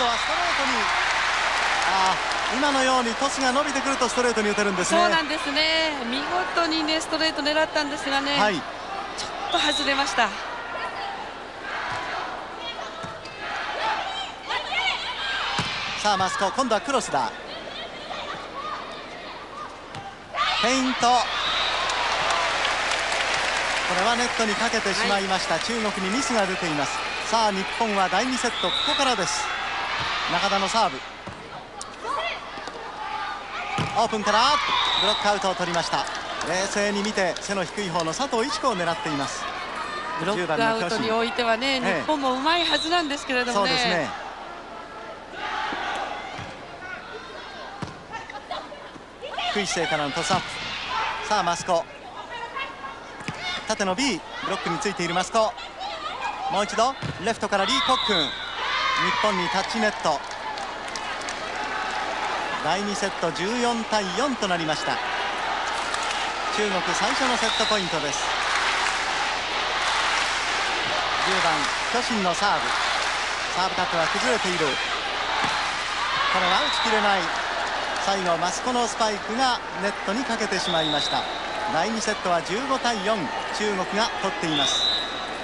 S1: ああ今のようにトスが伸びてくるとストレートに打てるんですね。
S2: そうなんですね。見事にねストレート狙ったんですがね、はい、ちょっと外れました。
S1: さあマスコ、今度はクロスだ。フェイント、これはネットにかけてしまいました、はい、中国にミスが出ています。さあ日本はだいにセットここからです。中田のサーブ、オープンからブロックアウトを取りました。冷静に見て背の低い方の佐藤一子を狙っています。
S2: ブロックアウトにおいてはね、日本もうまいはずなんですけれどもね。そうですね。低い姿勢からのトスアップ。さあマスコ、縦の B ブロックについているマスコ、もう一度レフトからリー・コックン、日本にタッチネット。だいにセットじゅうよんたいよんとなりました。中国最初のセットポイントです。じゅうばん巨神のサーブ、サーブカットは崩れている。これは打ち切れない。最後マスコのスパイクがネットにかけてしまいました。だいにセットはじゅうごたいよん、中国が取っています。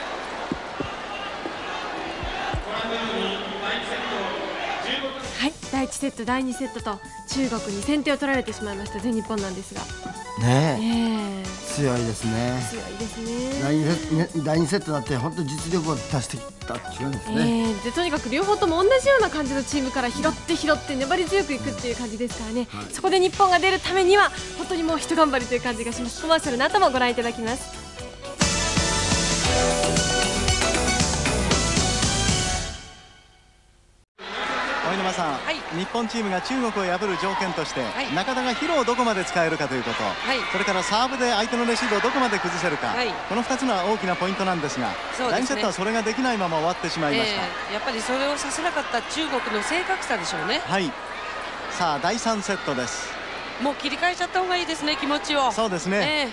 S5: はい、だいいちセットだいにセットと中国に先手を取られてしまいました全日本なんですが
S6: ねえ、
S5: えー、
S6: 強いですね。
S5: 強いですね。
S6: だいにセット、だいにセットだって本当に実力を出してきたっていうんですね、
S5: えー、でとにかく両方とも同じような感じのチームから拾って拾って粘り強くいくっていう感じですからね、はい、そこで日本が出るためには本当にもう一頑張りという感じがします。コマーシャルの後もご覧いただきます。
S1: 大沼さん、はい、日本チームが中国を破る条件として、はい、中田が疲労をどこまで使えるかということ、はい、それからサーブで相手のレシーブをどこまで崩せるか、はい、このふたつが大きなポイントなんですが、そうですね、だいにセットはそれができないまま終わってしまいました、
S2: えー、やっぱりそれをさせなかった中国の正確さでしょうね。
S1: はい、さあだいさんセットです。
S2: もう切り替えちゃった方がいいですね、気持ちを。
S1: そうですね、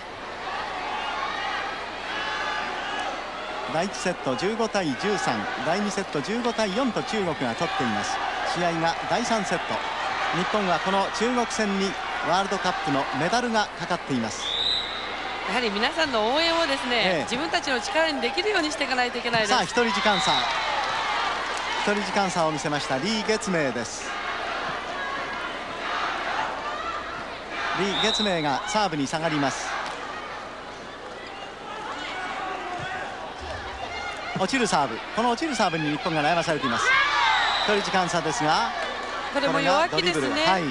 S1: えー、だいいちセットじゅうごたいじゅうさん、だいにセットじゅうごたいよんと中国が取っています。試合がだいさんセット、日本はこの中国戦にワールドカップのメダルがかかっています。
S2: やはり皆さんの応援をですね、ええ、自分たちの力にできるようにしていかないといけないです。
S1: さあ一人時間差一人時間差を見せましたリー・ゲツメイです。リー・ゲツメイがサーブに下がります。落ちるサーブ、この落ちるサーブに日本が悩まされています。一人時間差ですが、
S2: これも弱気ですね。
S1: はい、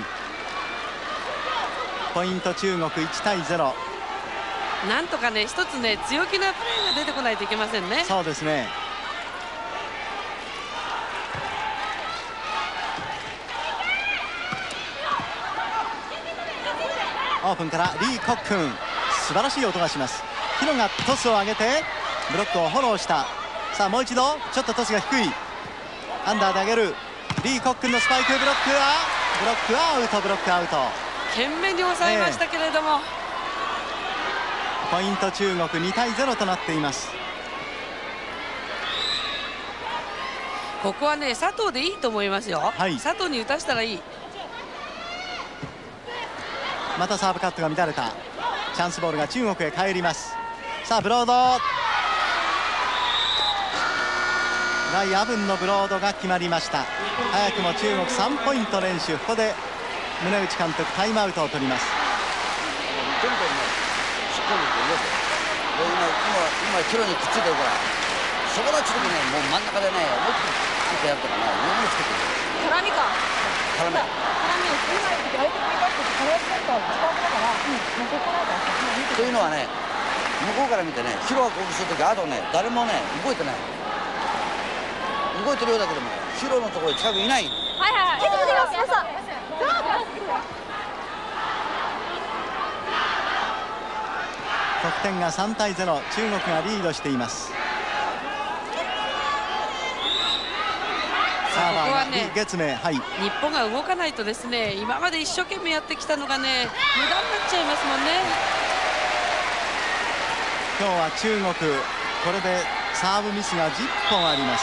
S1: ポイント中国いちたいゼロ。
S2: なんとかね、一つね、強気なプレーが出てこないといけませんね。
S1: そうですね。オープンからリー・コックン、素晴らしい音がします。ヒロがトスを上げてブロックをフォローした。さあもう一度、ちょっとトスが低い。アンダーで上げるリー・コックンのスパイク、ブロックはブロックはアウト、ブロックアウト。
S2: 懸命に抑えましたけれども、
S1: えー、ポイント中国にたいゼロとなっています。
S2: ここはね、佐藤でいいと思いますよ。はい、佐藤に打たせたらいい。
S1: またサーブカットが乱れた。チャンスボールが中国へ帰ります。さあブロード、ライ・アブンのブロードが決まりました。早くも中国さんポイント連取。ここで宗内監督タイムアウトを取ります。
S3: どんどんね、しっかりとよく今今今キロにくっついてるから、そこのちょっとね、もう真ん中でね、思いっきりバーンとやるとかね、上につけてる。
S4: 絡みか。
S3: 絡み。というのはね、向こうから見てね、ヒロが攻撃するとき、あとね、誰もね、動いてない。動いてるようだけども、ヒロのところに近くいない。
S4: はいはいはい。
S1: 得点がさんたいゼロ、中国がリードしています。
S2: ここはね、
S1: 月明、はい、
S2: 日本が動かないとですね、今まで一生懸命やってきたのがね、無駄になっちゃいますもんね。
S1: 今日は中国、これでサーブミスがじゅっぽんあります。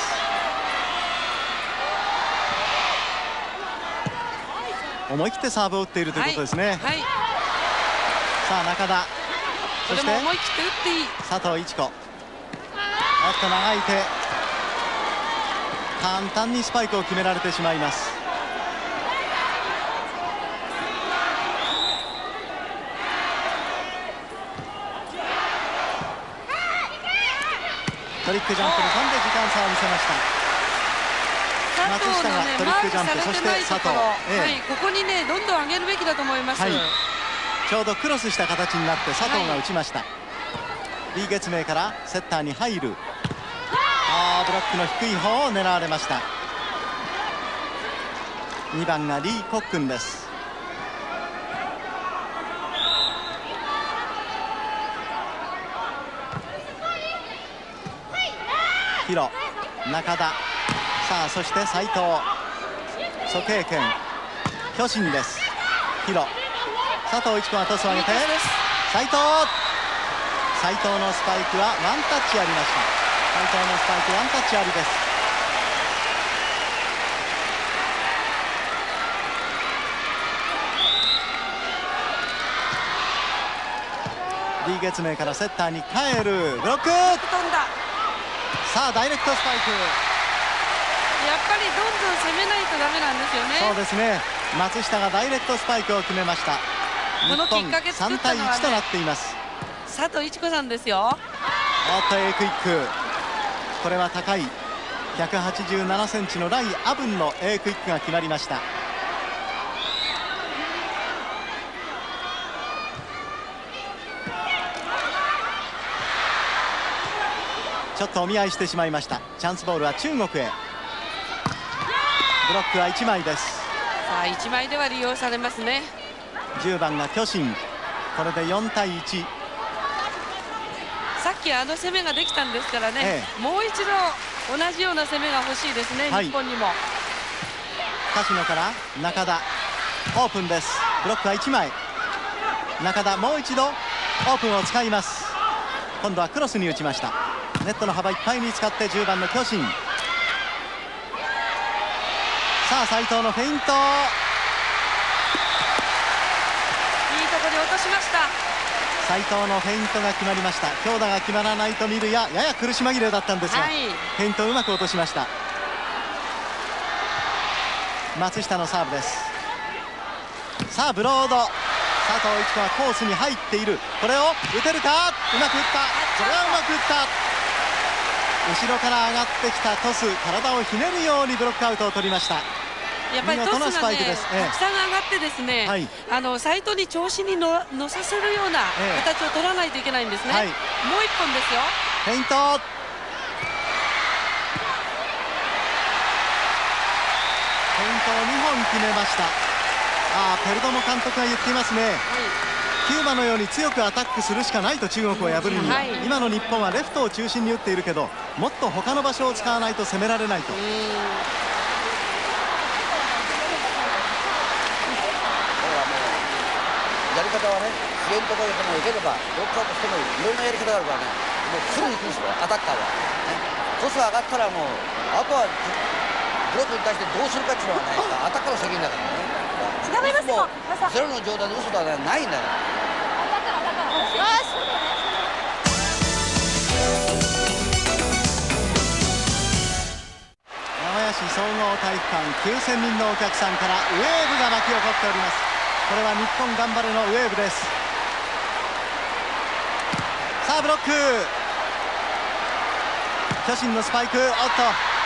S1: 思い切ってサーブを打っているということですね。はいはい、さあ中田、そして
S2: 思い切って打っていい
S1: 佐藤一子。おっと長い手、簡単にスパイクを決められてしまいます。トリックジャンプに飛んで時間差を見せました。
S2: 佐藤のね、マークされてないところ、はい、ここにね、どんどん上げるべきだと思います。はい、
S1: ちょうどクロスした形になって佐藤が打ちました。はい、リー・ゲツメイからセッターに入る。あー、ブロックの低い方を狙われました。にばんがリー・コックンです。ヒロ、中田、さあそして斉藤、蘇慶健、巨神です。ヒロ、佐藤一子がトスを上げて斉藤、斉藤のスパイクはワンタッチありました。斉藤のスパイクワンタッチありです。リー・ゲツメイからセッターに帰る。ブロック、
S2: 飛んだ。
S1: さあダイレクトスパイク。
S2: やっぱりどんどん攻めないとダメなんですよね。
S1: そうですね、松下がダイレクトスパイクを決めました。
S2: このきっかけ作ったのは、ね、
S1: さんたいいちとなっています。
S2: 佐藤一子さんですよ。
S1: おっと A クイック、これは高いひゃくはちじゅうななセンチのライ・アブンの A クイックが決まりました。ちょっとお見合いしてしまいました。チャンスボールは中国へ。ブロックはいちまいです。
S2: さあいちまいでは利用されますね。
S1: じゅうばんが巨神、これでよんたいいち。
S2: さっきあの攻めができたんですからね、ええ、もう一度同じような攻めが欲しいですね、はい、日本にも。
S1: 柏野から中田、オープンです。ブロックはいちまい。中田もう一度オープンを使います。今度はクロスに打ちました。ネットの幅いっぱいに使ってじゅうばんの巨神。さあ斉藤のフェイント、いい
S2: ところに落としました。
S1: 斉藤のフェイントが決まりました。強打が決まらないと見るややや苦し紛れだったんですが、はい、フェイントをうまく落としました。松下のサーブです。さあブロード、佐藤一子はコースに入っている。これを打てるか、うまく打った。それはうまく打った。後ろから上がってきたトス、体をひねるようにブロックアウトを取りました。
S2: やっぱりトスがね、たくさん上がってですね、はい、あの斉藤に調子にの乗させるような形を取らないといけないんですね、はい、もういっぽんですよ。
S1: フェイント、フェイントをにほん決めました。あー、ペルドモ監督が言っていますね、はい、キューバのように強くアタックするしかないと、中国を破るには、はい、今の日本はレフトを中心に打っているけど、もっと他の場所を使わないと攻められないと。
S3: やり方はね、自然とかでもいければ、ロックアウトしてもいろんなやり方があるからね、もうすぐ行くんですよ、アタッカーは。ね、トス上がったらもう、あとはブロックに対してどうするかっていうのはね、アタッカーの責任だからね。
S4: 違いますよ、
S3: ゼロの状態で嘘だね、ないんだよ。
S1: 名古屋市総合体育館、きゅうせんにんのお客さんからウェーブが巻き起こっております。これは日本頑張れのウェーブです。さあブロック、巨人のスパイク、おっと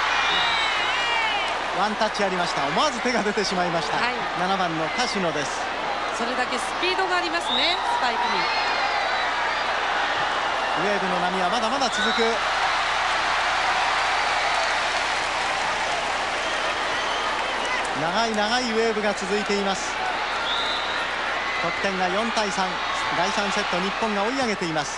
S1: ワンタッチありました。思わず手が出てしまいました、はい、ななばんの柏野です。
S2: それだけスピードがありますね、スパイクに。
S1: ウェーブの波はまだまだ続く。長い長いウェーブが続いています。得点がよんたいさん、だいさんセット日本が追い上げています。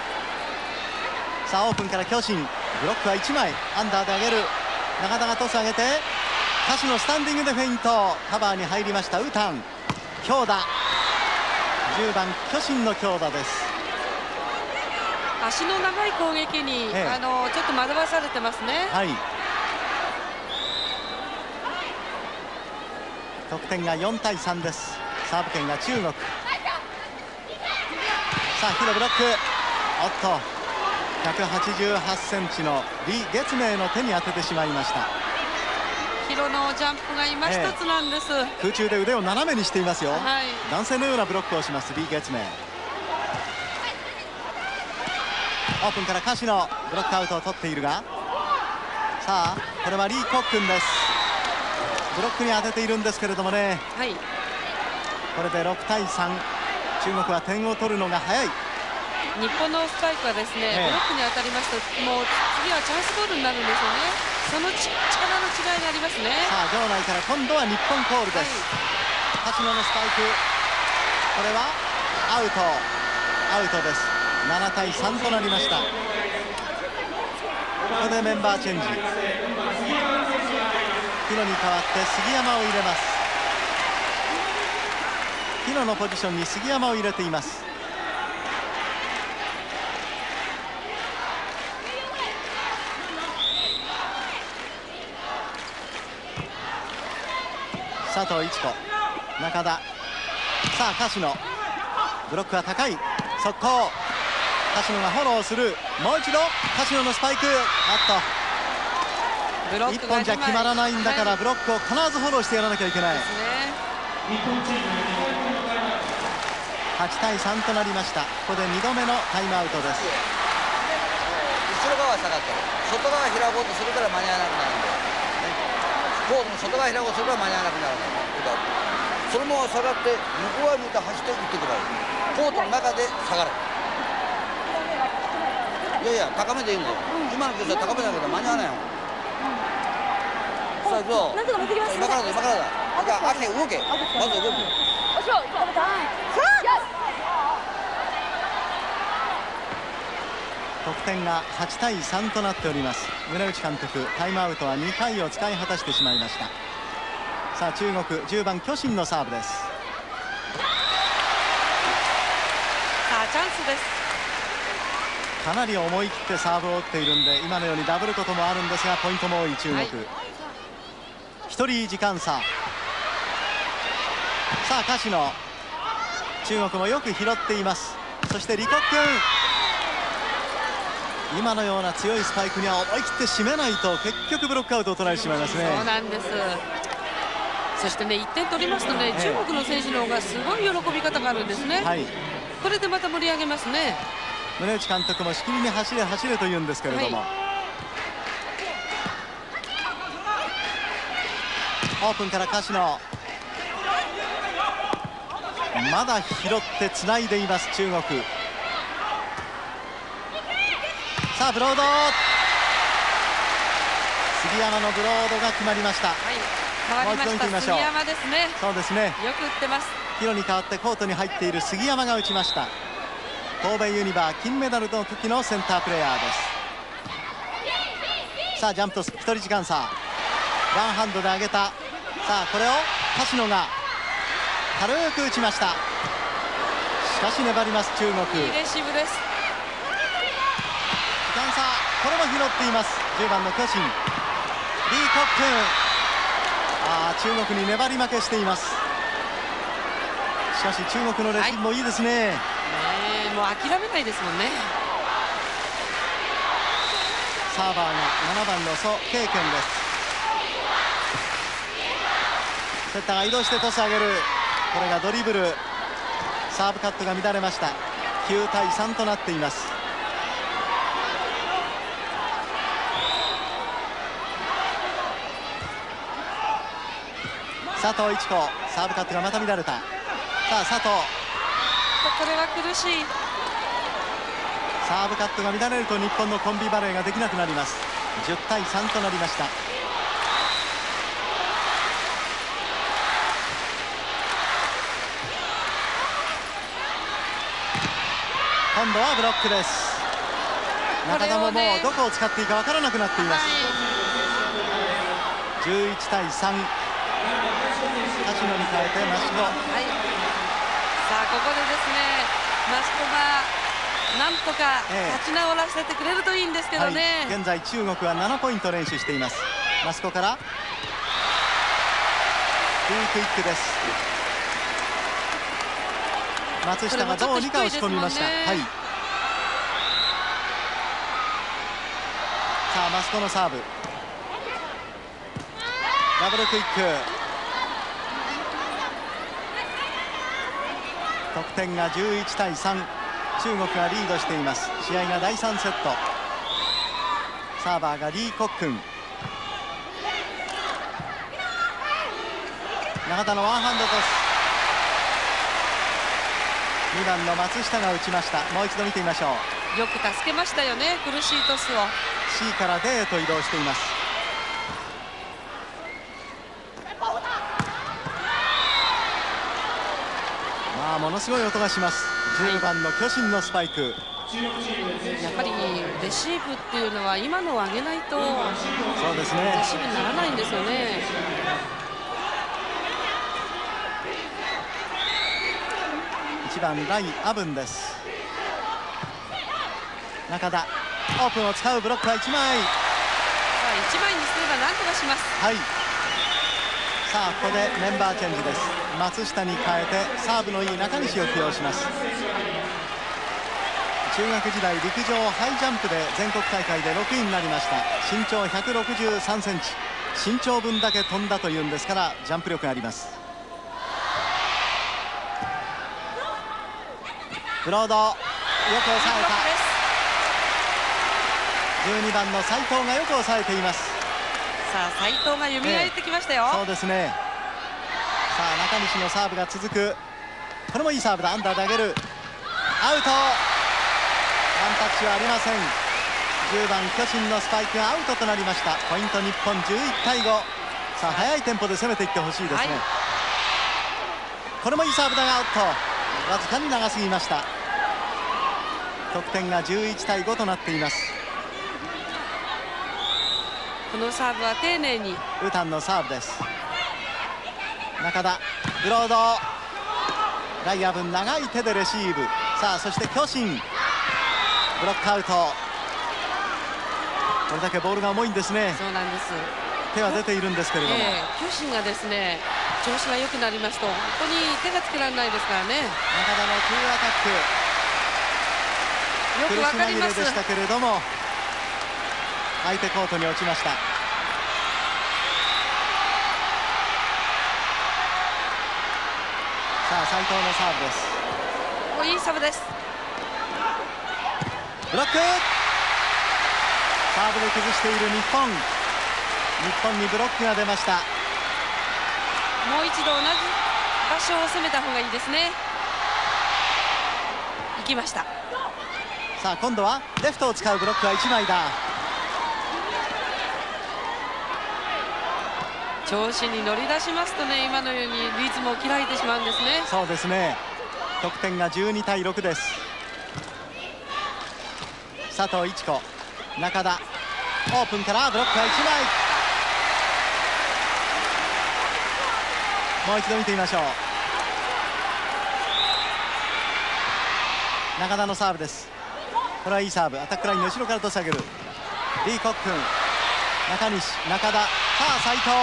S1: さあオープンから巨人、ブロックはいちまい、アンダーで上げる。中田がトス上げて、柏野スタンディングでフェイント、カバーに入りましたウータン。強打、じゅうばん巨人の強打です。
S2: 足の長い攻撃に、ええ、あのちょっと惑わされてますね。
S1: はい、得点がよんたいさんです。サーブ権が中国。さあ広ブロック、おっとひゃくはちじゅうはちセンチの李月明の手に当ててしまいました。
S2: 広のジャンプが今一つなんです、え
S1: え、空中で腕を斜めにしていますよ、はい、男性のようなブロックをします李月明。オープンから柏野、ブロックアウトを取っているが、さあこれは李国訓です。ブロックに当てているんですけれどもね、はい、これでろくたいさん、中国は点を取るのが早い。
S2: 日本のスパイクはですね、ええ、ブロックに当たりますと、もう次はチャンスボールになるんですよね。そのち力の違いがありますね。
S1: さあ場内から今度は日本コールです。柏野のスパイク、これはアウト、アウトです。ななたいさんとなりました。ここでメンバーチェンジ、日野に代わって杉山を入れます。日野のポジションに杉山を入れています。佐藤一子、中田、さあ柏野、ブロックは高い、速攻、柏野がフォローする。もう一度柏野のスパイク、あっといっぽんじゃ決まらないんだから、ブロックを必ずフォローしてやらなきゃいけない。はちたいさんとなりました。ここでにどめのタイムアウトです。
S3: 後ろ側は下がって外側開こうとするから間に合わなくなるんで、コートの外側開こうとするから間に合わなくなるんで、そのまま下がって向こう側向いて走って打ってくればいい。コートの中で下がる。いやいや高めでいいんだよ。今のケースは高めだけど間に合わないよ。さあ行くぞ。今からだ今からだ。だから秋動け。まず動く。
S1: 得点がはちたいさんとなっております。村内監督、タイムアウトはにかいを使い果たしてしまいました。さあ中国じゅうばん巨人のサーブです。さ
S2: あチャンスです。
S1: かなり思い切ってサーブを打っているんで、今のようにダブルこともあるんですが、ポイントも多い中国、はい、ひとり時間差。さあ柏野、中国もよく拾っています。 そして李国君、今のような強いスパイクには思い切って締めないと結局ブロックアウトを取られてしまいますね。
S2: そうなんです。そしてね、いってん取りますとね、中国の選手の方がすごい喜び方があるんですね、はい、これでまた盛り上げますね。
S1: 宗内監督もしきりに走れ走れと言うんですけれども、はい、オープンから柏野、まだ拾ってつないでいます中国。さあブロード、杉山のブロードが決まりました。はい、
S2: 変わりました。杉山ですね。
S1: そうですね、
S2: よく打ってます。
S1: ヒロに代わってコートに入っている杉山が打ちました。神戸ユニバー金メダルの時のセンタープレーヤーです。さあジャンプと一人時間差、ワンハンドで上げた。さあこれを柏野が軽く打ちました。しかし粘ります中国。
S2: いいレシーブです。
S1: 時間差、これも拾っていますじゅうばんの巨神李国君。あー、中国に粘り負けしています。しかし中国のレシーブもいいですね。はい、ね
S2: え、もう諦めないですもんね。
S1: サーバーがななばんの蘇慶健です。セッターが移動してトス上げる。これがドリブル。サーブカットが乱れました。きゅうたいさんとなっています。佐藤一子、サーブカットがまた乱れた。さあ佐藤、
S2: これは苦しい。
S1: サーブカットが乱れると日本のコンビバレーができなくなります。じゅったいさんとなりました。今度はブロックです。中田ももうどこを使っていいか分からなくなっています。じゅういちたいさん、柏野に変えて益子。はい、
S2: さあここでですね、益子がなんとか立ち直らせてくれるといいんですけどね。
S1: はい、現在中国はななポイント連取しています。益子からフリークイックです。松下がどうにか押し込みました。はい、さあ益子のサーブ、ダブルクイック。得点がじゅういちたいさん、中国がリードしています。試合がだいさんセット。サーバーが李国君。中田のワンハンドトス。にばんの松下が打ちました。もう一度見てみましょ
S2: う。よく助けましたよね、苦しいトスを。
S1: C から D へと移動しています。まあものすごい音がします。じゅうばんの巨神のスパイク。
S2: やっぱりレシーブっていうのは今のを上げないと、
S1: そうですね、
S2: レシーブにならないんですよね。
S1: いちばんライ・アブンです。中田、オープンを使う。ブロックはいちまい。さ
S2: あいちまいにすればなんとかします。
S1: はい、さあここでメンバーチェンジです。松下に変えてサーブのいい中西を起用します。中学時代陸上ハイジャンプで全国大会でろくいになりました。身長ひゃくろくじゅうさんセンチ、身長分だけ飛んだというんですからジャンプ力があります。ブロード、よく抑えた。じゅうにばんの斉藤がよく抑えています。
S2: さあ斉藤が蘇ってきましたよ、
S1: ええ、そうですね。さあ中西のサーブが続く。これもいいサーブだ。アンダーで上げる。アウト。ワンタッチはありません。じゅうばん巨神のスパイクがアウトとなりました。ポイント日本じゅういちたいご。さあ速いテンポで攻めていってほしいですね、はい、これもいいサーブだがアウト。わずかに長すぎました。得点がじゅういちたいごとなっています。
S2: このサーブは丁寧に。
S1: ウタンのサーブです。中田、ブロード、ライアブン長い手でレシーブ。さあそして巨神、ブロックアウト。これだけボールが重いんですね。
S2: そうなんです。
S1: 手は出ているんですけれども、
S2: えー、巨神がですね調子が良くなりますと本当に手がつけられないですからね。
S1: 中田のツーアタック。
S2: よくわかります。
S1: 苦し紛れでしたけれども相手コートに落ちました。さあ斉藤のサーブです。
S2: お、いいサーブです。
S1: ブロック、サーブで崩している日本。日本にブロックが出ました。
S2: もう一度同じ場所を攻めた方がいいですね。行きました。
S1: さあ今度はレフトを使うブロックはいちまいだ。
S2: 調子に乗り出しますとね、今のようにリズムを切られてしまうんですね。
S1: そうですね。得点がじゅうにたいろくです。佐藤一子、中田、オープンからブロックはいちまい。もう一度見てみましょう。中田のサーブです。これはいいサーブ。アタックラインの後ろからと下げる。リー・コックン、中西、中田、さあ斉藤、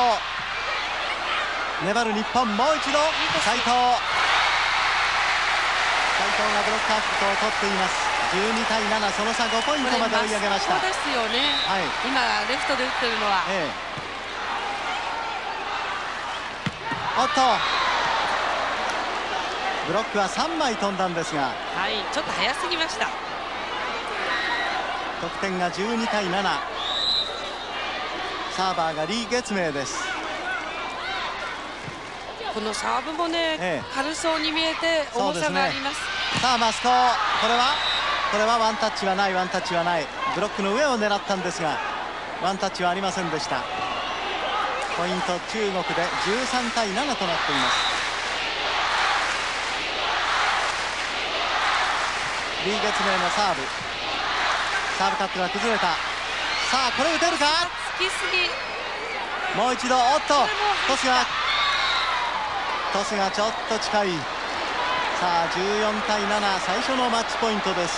S1: 粘る日本。もう一度斉藤。斉藤がブロックアップを取っています。じゅうにたいなな、その差ごポイントまで追い上げました。
S2: そうですよね、
S1: はい、
S2: 今レフトで打ってるのは、
S1: ええ、おっとブロックはさんまい飛んだんですが、
S2: はい、ちょっと早すぎました。
S1: 得点がじゅうにたいなな。サーバーがリー・月明です。
S2: このサーブもね、
S1: ええ、
S2: 軽そうに見えて重さがあります。
S1: さあマスコ、これはこれはワンタッチはない、ワンタッチはない。ブロックの上を狙ったんですがワンタッチはありませんでした。ポイント中国でじゅうさんたいななとなっています。リー・月明のサーブ、サーブカットが崩れた。さあこれ打てるか。
S2: つきすぎ。
S1: もう一度、おっとトスがトスがちょっと近い。さあじゅうよんたいなな、最初のマッチポイントです。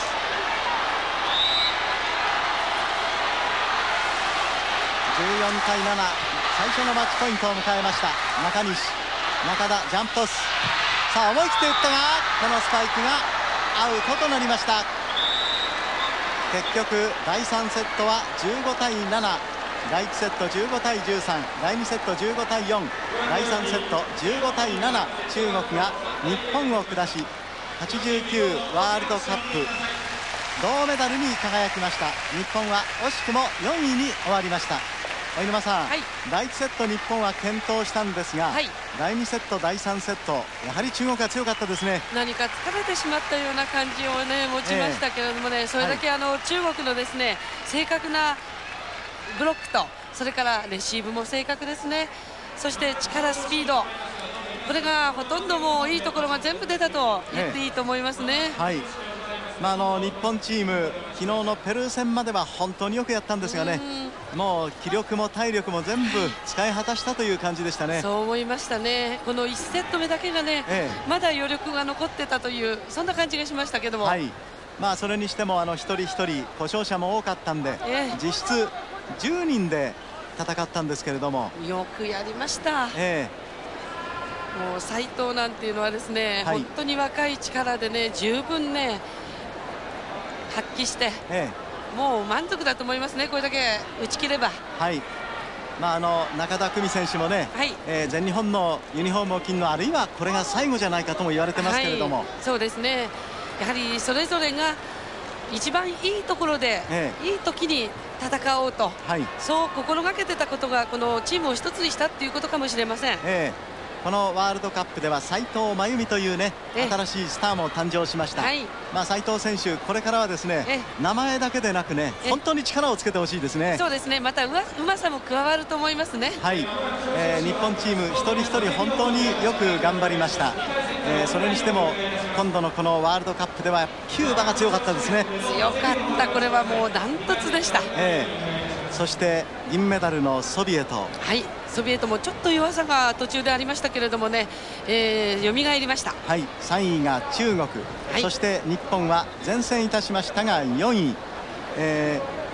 S1: じゅうよんたいなな、最初のマッチポイントを迎えました。中西、中田、ジャンプトス。さあ思い切って打ったがこのスパイクがアウトとなりました。結局だいさんセットはじゅうごたいなな、だいいちセットじゅうごたいじゅうさん、だいにセットじゅうごたいよん、だいさんセットじゅうごたいなな、中国が日本を下しはちじゅうきゅうワールドカップ銅メダルに輝きました。日本は惜しくもよんいに終わりました。お犬間さん、
S2: はい、
S1: だいいちセット日本は健闘したんですが、はい、だいにセットだいさんセットやはり中国が強かったですね。
S2: 何か疲れてしまったような感じをね持ちましたけれどもね、えー、それだけあの、はい、中国のですね正確なブロックとそれからレシーブも正確ですね。そして力、スピード、これがほとんどもういいところが全部出たと言っていいと思いますね。
S1: はい、まあ、あの日本チーム昨日のペルー戦までは本当によくやったんですがね、もう気力も体力も全部使い果たしたという感じでしたね。
S2: そう思いましたね。このいちセット目だけがね、ええ、まだ余力が残ってたというそんな感じがしましたけども、
S1: はい、まあそれにしてもあの一人一人故障者も多かったんで、ええ、実質じゅうにんで戦ったんですけれども
S2: よくやりました。ええ、もう斉藤なんていうのはですね、はい、本当に若い力でね十分ね発揮して、ええ、もう満足だと思いますね。これだけ打ち切れば。はい、
S1: まあ、あの中田久美選手もね、はい、えー、全日本のユニフォームを着るのあるいはこれが最後じゃないかとも言われてますけれども、はい、
S2: そうですね、やはりそれぞれが一番いいところで、ええ、いい時に戦おうと、はい、そう心がけてたことがこのチームを一つにしたっていうことかもしれません。ええ、
S1: このワールドカップでは斉藤真由美というね新しいスターも誕生しました。はい、まあ斉藤選手これからはですね名前だけでなくね本当に力をつけてほしいですね。
S2: そうですね、またうまさも加わると思いますね。
S1: はい、えー、日本チーム一人一人本当によく頑張りました。えー、それにしても今度のこのワールドカップではキューバが強かったですね。
S2: 強かった、これはもうダントツでした。え
S1: ー、そして銀メダルのソビエト、
S2: はい、ソビエトもちょっと弱さが途中でありましたけれどもね、えー、蘇りました。
S1: はい、さんいが中国、はい、そして日本は善戦いたしましたがよんい、えー、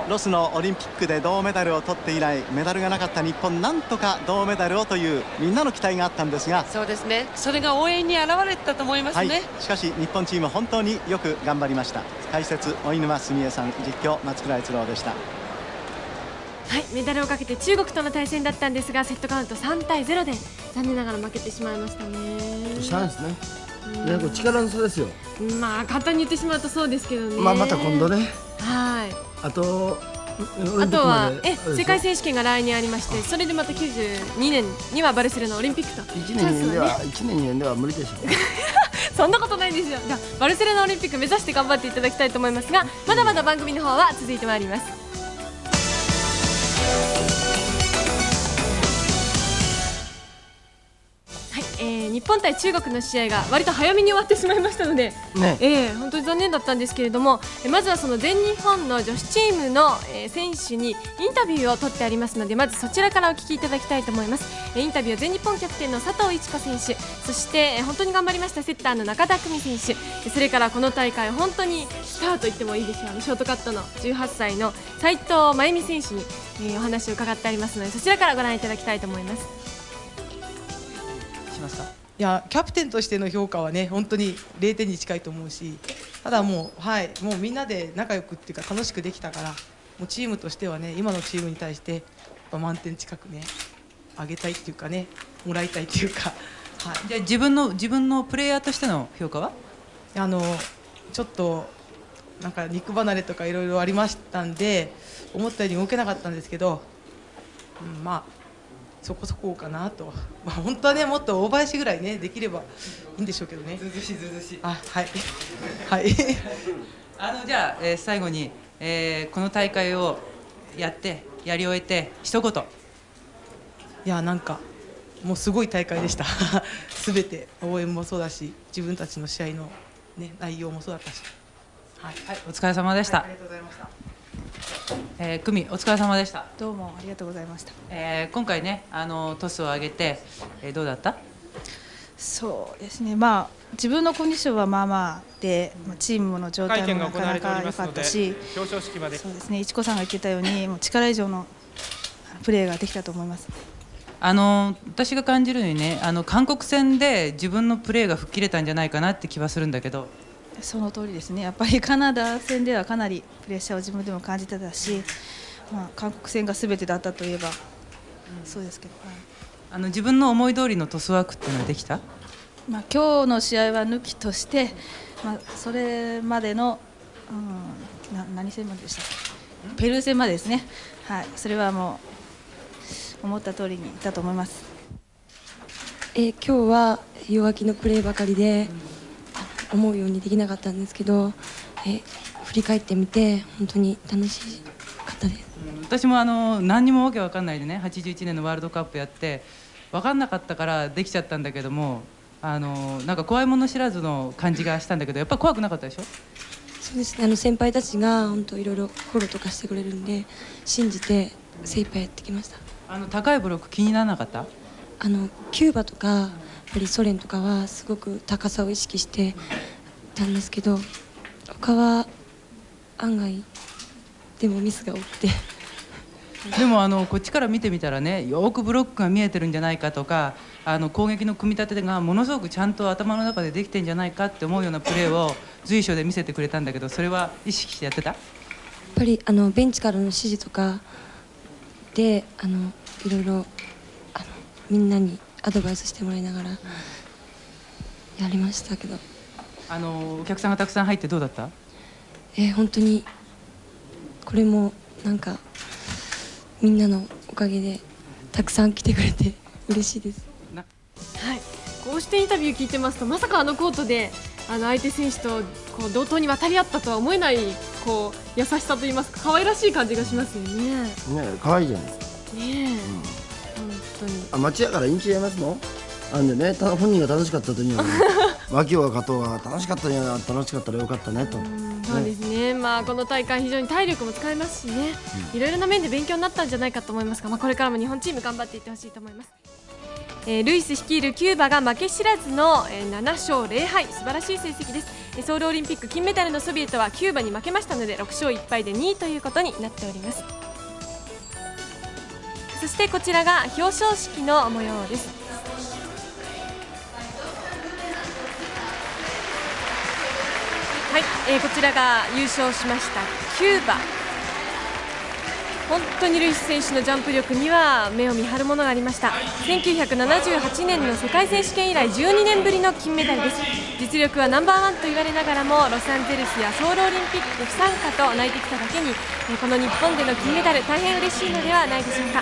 S1: ロスのオリンピックで銅メダルを取って以来メダルがなかった日本、なんとか銅メダルをというみんなの期待があったんですが、
S2: そうですね、それが応援に表れたと思いますね、
S1: はい、しかし日本チーム本当によく頑張りました。解説大沼澄江さん、実況松倉悦郎でした。
S5: はい、メダルをかけて中国との対戦だったんですが、セットカウントさんたいゼロで残念ながら負けてしまいましたね。
S6: しゃあないですね。ね、これ力の差ですよ。
S5: まあ簡単に言ってしまうとそうですけどね。
S6: まあまた今度ね。
S5: はい。
S6: あと
S5: あとはえ世界選手権が来年ありまして、それでまたきゅうじゅうにねんにはバルセロナオリンピックと。
S6: いちねんにねんではいちねんにねんでは無理でしょう。
S5: そんなことないんですよ。じゃあバルセロナオリンピック目指して頑張っていただきたいと思いますが、まだまだ番組の方は続いてまいります。はい、えー、日本対中国の試合が割と早めに終わってしまいましたので、ね、えー、本当に残念だったんですけれども、えまずはその全日本の女子チームの、えー、選手にインタビューを取ってありますので、まずそちらからお聞きいただきたいと思います。えー、インタビューは全日本キャプテンの佐藤一子選手、そして、えー、本当に頑張りましたセッターの中田久美選手、それからこの大会本当にスターと言ってもいいでしょう、ショートカットのじゅうはっさいの斉藤真由美選手に、えー、お話を伺ってありますので、そちらからご覧いただきたいと思います。
S7: しました。いや、キャプテンとしての評価はね、本当にれいてんに近いと思うし、ただもう、はい、もうみんなで仲良くっていうか楽しくできたから、もうチームとしてはね、今のチームに対してやっぱ満点近くね上げたいっていうかね、もらいたいっていうか、はい、
S8: じゃあ自分の自分のプレイヤーとしての評価は？
S7: あのちょっとなんか肉離れとかいろいろありましたんで、思ったように動けなかったんですけど、うん、まあそこそこかなと、まあ、本当はねもっと大林ぐらいねできればいいんでしょうけどね。
S8: ずずしいずずしい。
S7: あ、はいはい
S8: あのじゃあ、えー、最後に、えー、この大会をやってやり終えて一言。
S7: いや、なんかもうすごい大会でしたすべて応援もそうだし、自分たちの試合の、ね、内容もそうだったし、
S8: はい、はい、お疲れ様でした。
S7: はい、ありがとうございました。
S8: えー、久美お疲れ様でした。
S9: どうもありがとうございました。
S8: えー、今回ね、あのトスを上げて、えー、どうだった？
S9: そうですね、まあ自分のコンディションはまあまあで、まあ、チームの状態もなかなか良かったし、
S10: 表彰式まで
S9: そうですね、一子さんが言ってたようにもう力以上のプレーができたと思います。
S8: あの私が感じるにね、あの韓国戦で自分のプレーが吹っ切れたんじゃないかなって気はするんだけど。
S9: その通りですね。やっぱりカナダ戦ではかなりプレッシャーを自分でも感じてたし、まあ、韓国戦がすべてだったといえば、うん、そうですけど、はい、あ
S8: の自分の思い通りのトスワークっていうのはできた？
S9: まあ、今日の試合は抜きとして、まあ、それまでの、うん、な何戦まででしたっけ？ペルー戦までですね、はい、それはもう思った通りにいったと思います。
S11: えー、今日は弱気のプレーばかりで、うん、思うようにできなかったんですけど、えー、振り返ってみて本当に楽しかったです。
S8: うん、私もあの何にもわけわかんないでね、はちじゅういちねんのワールドカップやって分かんなかったからできちゃったんだけども、あのなんか怖いもの知らずの感じがしたんだけど、やっぱり怖くなかったでしょ？
S11: そうですね、あの先輩たちが本当いろいろフォローとかしてくれるんで、信じて精一杯やってきました。
S8: あの高いブロック気にならなかった？
S11: あのキューバとかやっぱりソ連とかはすごく高さを意識してたんですけど、他は案外でもミスが多くて
S8: でもあのこっちから見てみたらね、よくブロックが見えてるんじゃないかとか、あの攻撃の組み立てがものすごくちゃんと頭の中でできてんじゃないかって思うようなプレーを随所で見せてくれたんだけど、それは意識してやってた？やっ
S11: ぱりあのベンチからの指示とかであのいろいろあのみんなにアドバイスしてもらいながらやりましたけど、
S8: あのお客さんがたくさん入ってどうだった？
S11: えー、本当にこれもなんかみんなのおかげでたくさん来てくれて嬉しいです。
S5: はい、こうしてインタビュー聞いてますと、まさかあのコートであの相手選手とこう同等に渡り合ったとは思えないこう優しさといいますか、可愛らしい感じがしますよね。
S6: ねえ、可愛いじゃないですか。
S5: ねえ、うん、本当に。
S6: あ、町やからいいんちゃいますの？あんでね、た本人が楽しかったというのは、ね、脇を加藤が楽しかったんやな、楽しかったらよかったねと。
S5: そうですね、まあ、この大会非常に体力も使えますしね、いろいろな面で勉強になったんじゃないかと思いますが、まあ、これからも日本チーム頑張っていってほしいと思います。えー、ルイス率いるキューバが負け知らずの、えー、ななしょうぜろはい、素晴らしい成績です。 ソウルオリンピック金メダルのソビエトはキューバに負けましたのでろくしょういっぱいでにいということになっております。そしてこちらが表彰式の模様です。はい、えー、こちらが優勝しましたキューバ。本当にルイス選手のジャンプ力には目を見張るものがありました。せんきゅうひゃくななじゅうはちねんの世界選手権以来じゅうにねんぶりの金メダルです。実力はナンバーワンと言われながらもロサンゼルスやソウルオリンピック不参加と泣いてきただけに、この日本での金メダル大変嬉しいのではないでしょうか。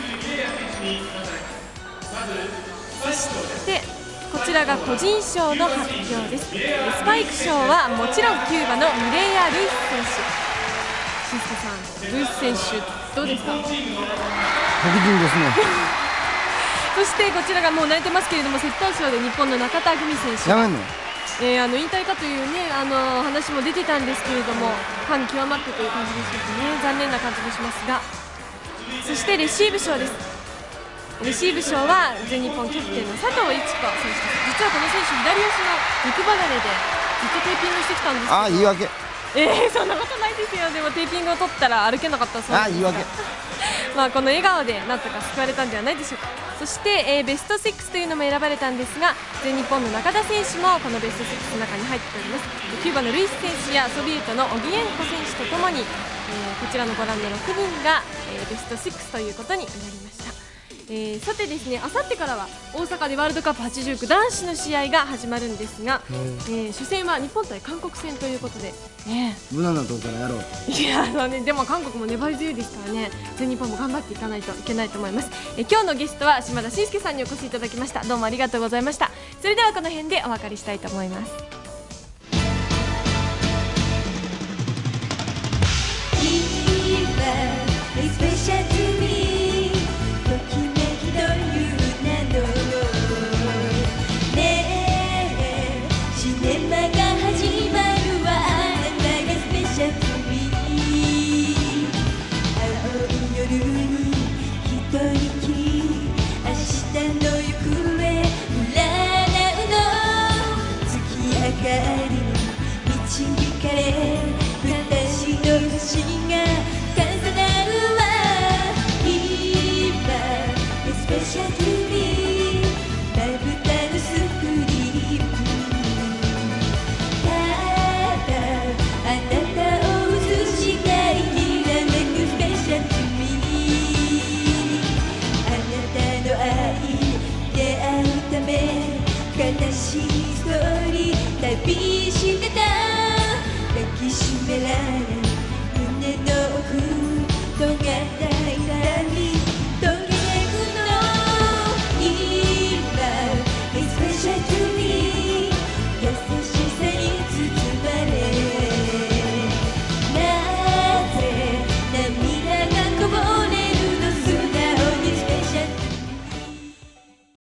S5: そしてこちらが個人賞の発表です。スパイク賞はもちろんキューバのミレイア・ルイス選手。シスケさん、ルイス選手どうですか？
S6: 白人ですね。
S5: そしてこちらがもう泣いてますけれども、接待賞で日本の中田久美選手。
S6: やめんの？
S5: えー、あの引退かというね、あの話も出てたんですけれども、感極まってという感じでしょうかね。残念な感じもしますが、そしてレシーブ賞です。レシーブ賞は全日本キャプテンの佐藤一子選手です。実はこの選手、左足の肉離れでずっとテーピングしてきたんですけど。
S6: ああ、言い訳。
S5: えー、そんなことないですよ。でもテーピングを取ったら歩けなかったそうです。
S6: ああ、言い訳。
S5: まあこの笑顔でなんとか救われたんではないでしょうか。そして、えー、ベストろくというのも選ばれたんですが、全日本の中田選手もこのベストろくの中に入っております。キューバのルイス選手やソビエトのオギエンコ選手とともに、えー、こちらのご覧のろくにんが、えー、ベストろくということになりました。えー、さてですね、あさってからは大阪でワールドカップはちじゅうきゅう男子の試合が始まるんですが、えー、初戦は日本対韓国戦ということで、ね、
S6: 無難なとこからやろう。
S5: いやあの、ね、でも韓国も粘り強いですからね、全日本も頑張っていかないといけないと思います。えー、今日のゲストは島田紳介さんにお越しいただきました。どうもありがとうございました。それではこの辺でお別れしたいと思います。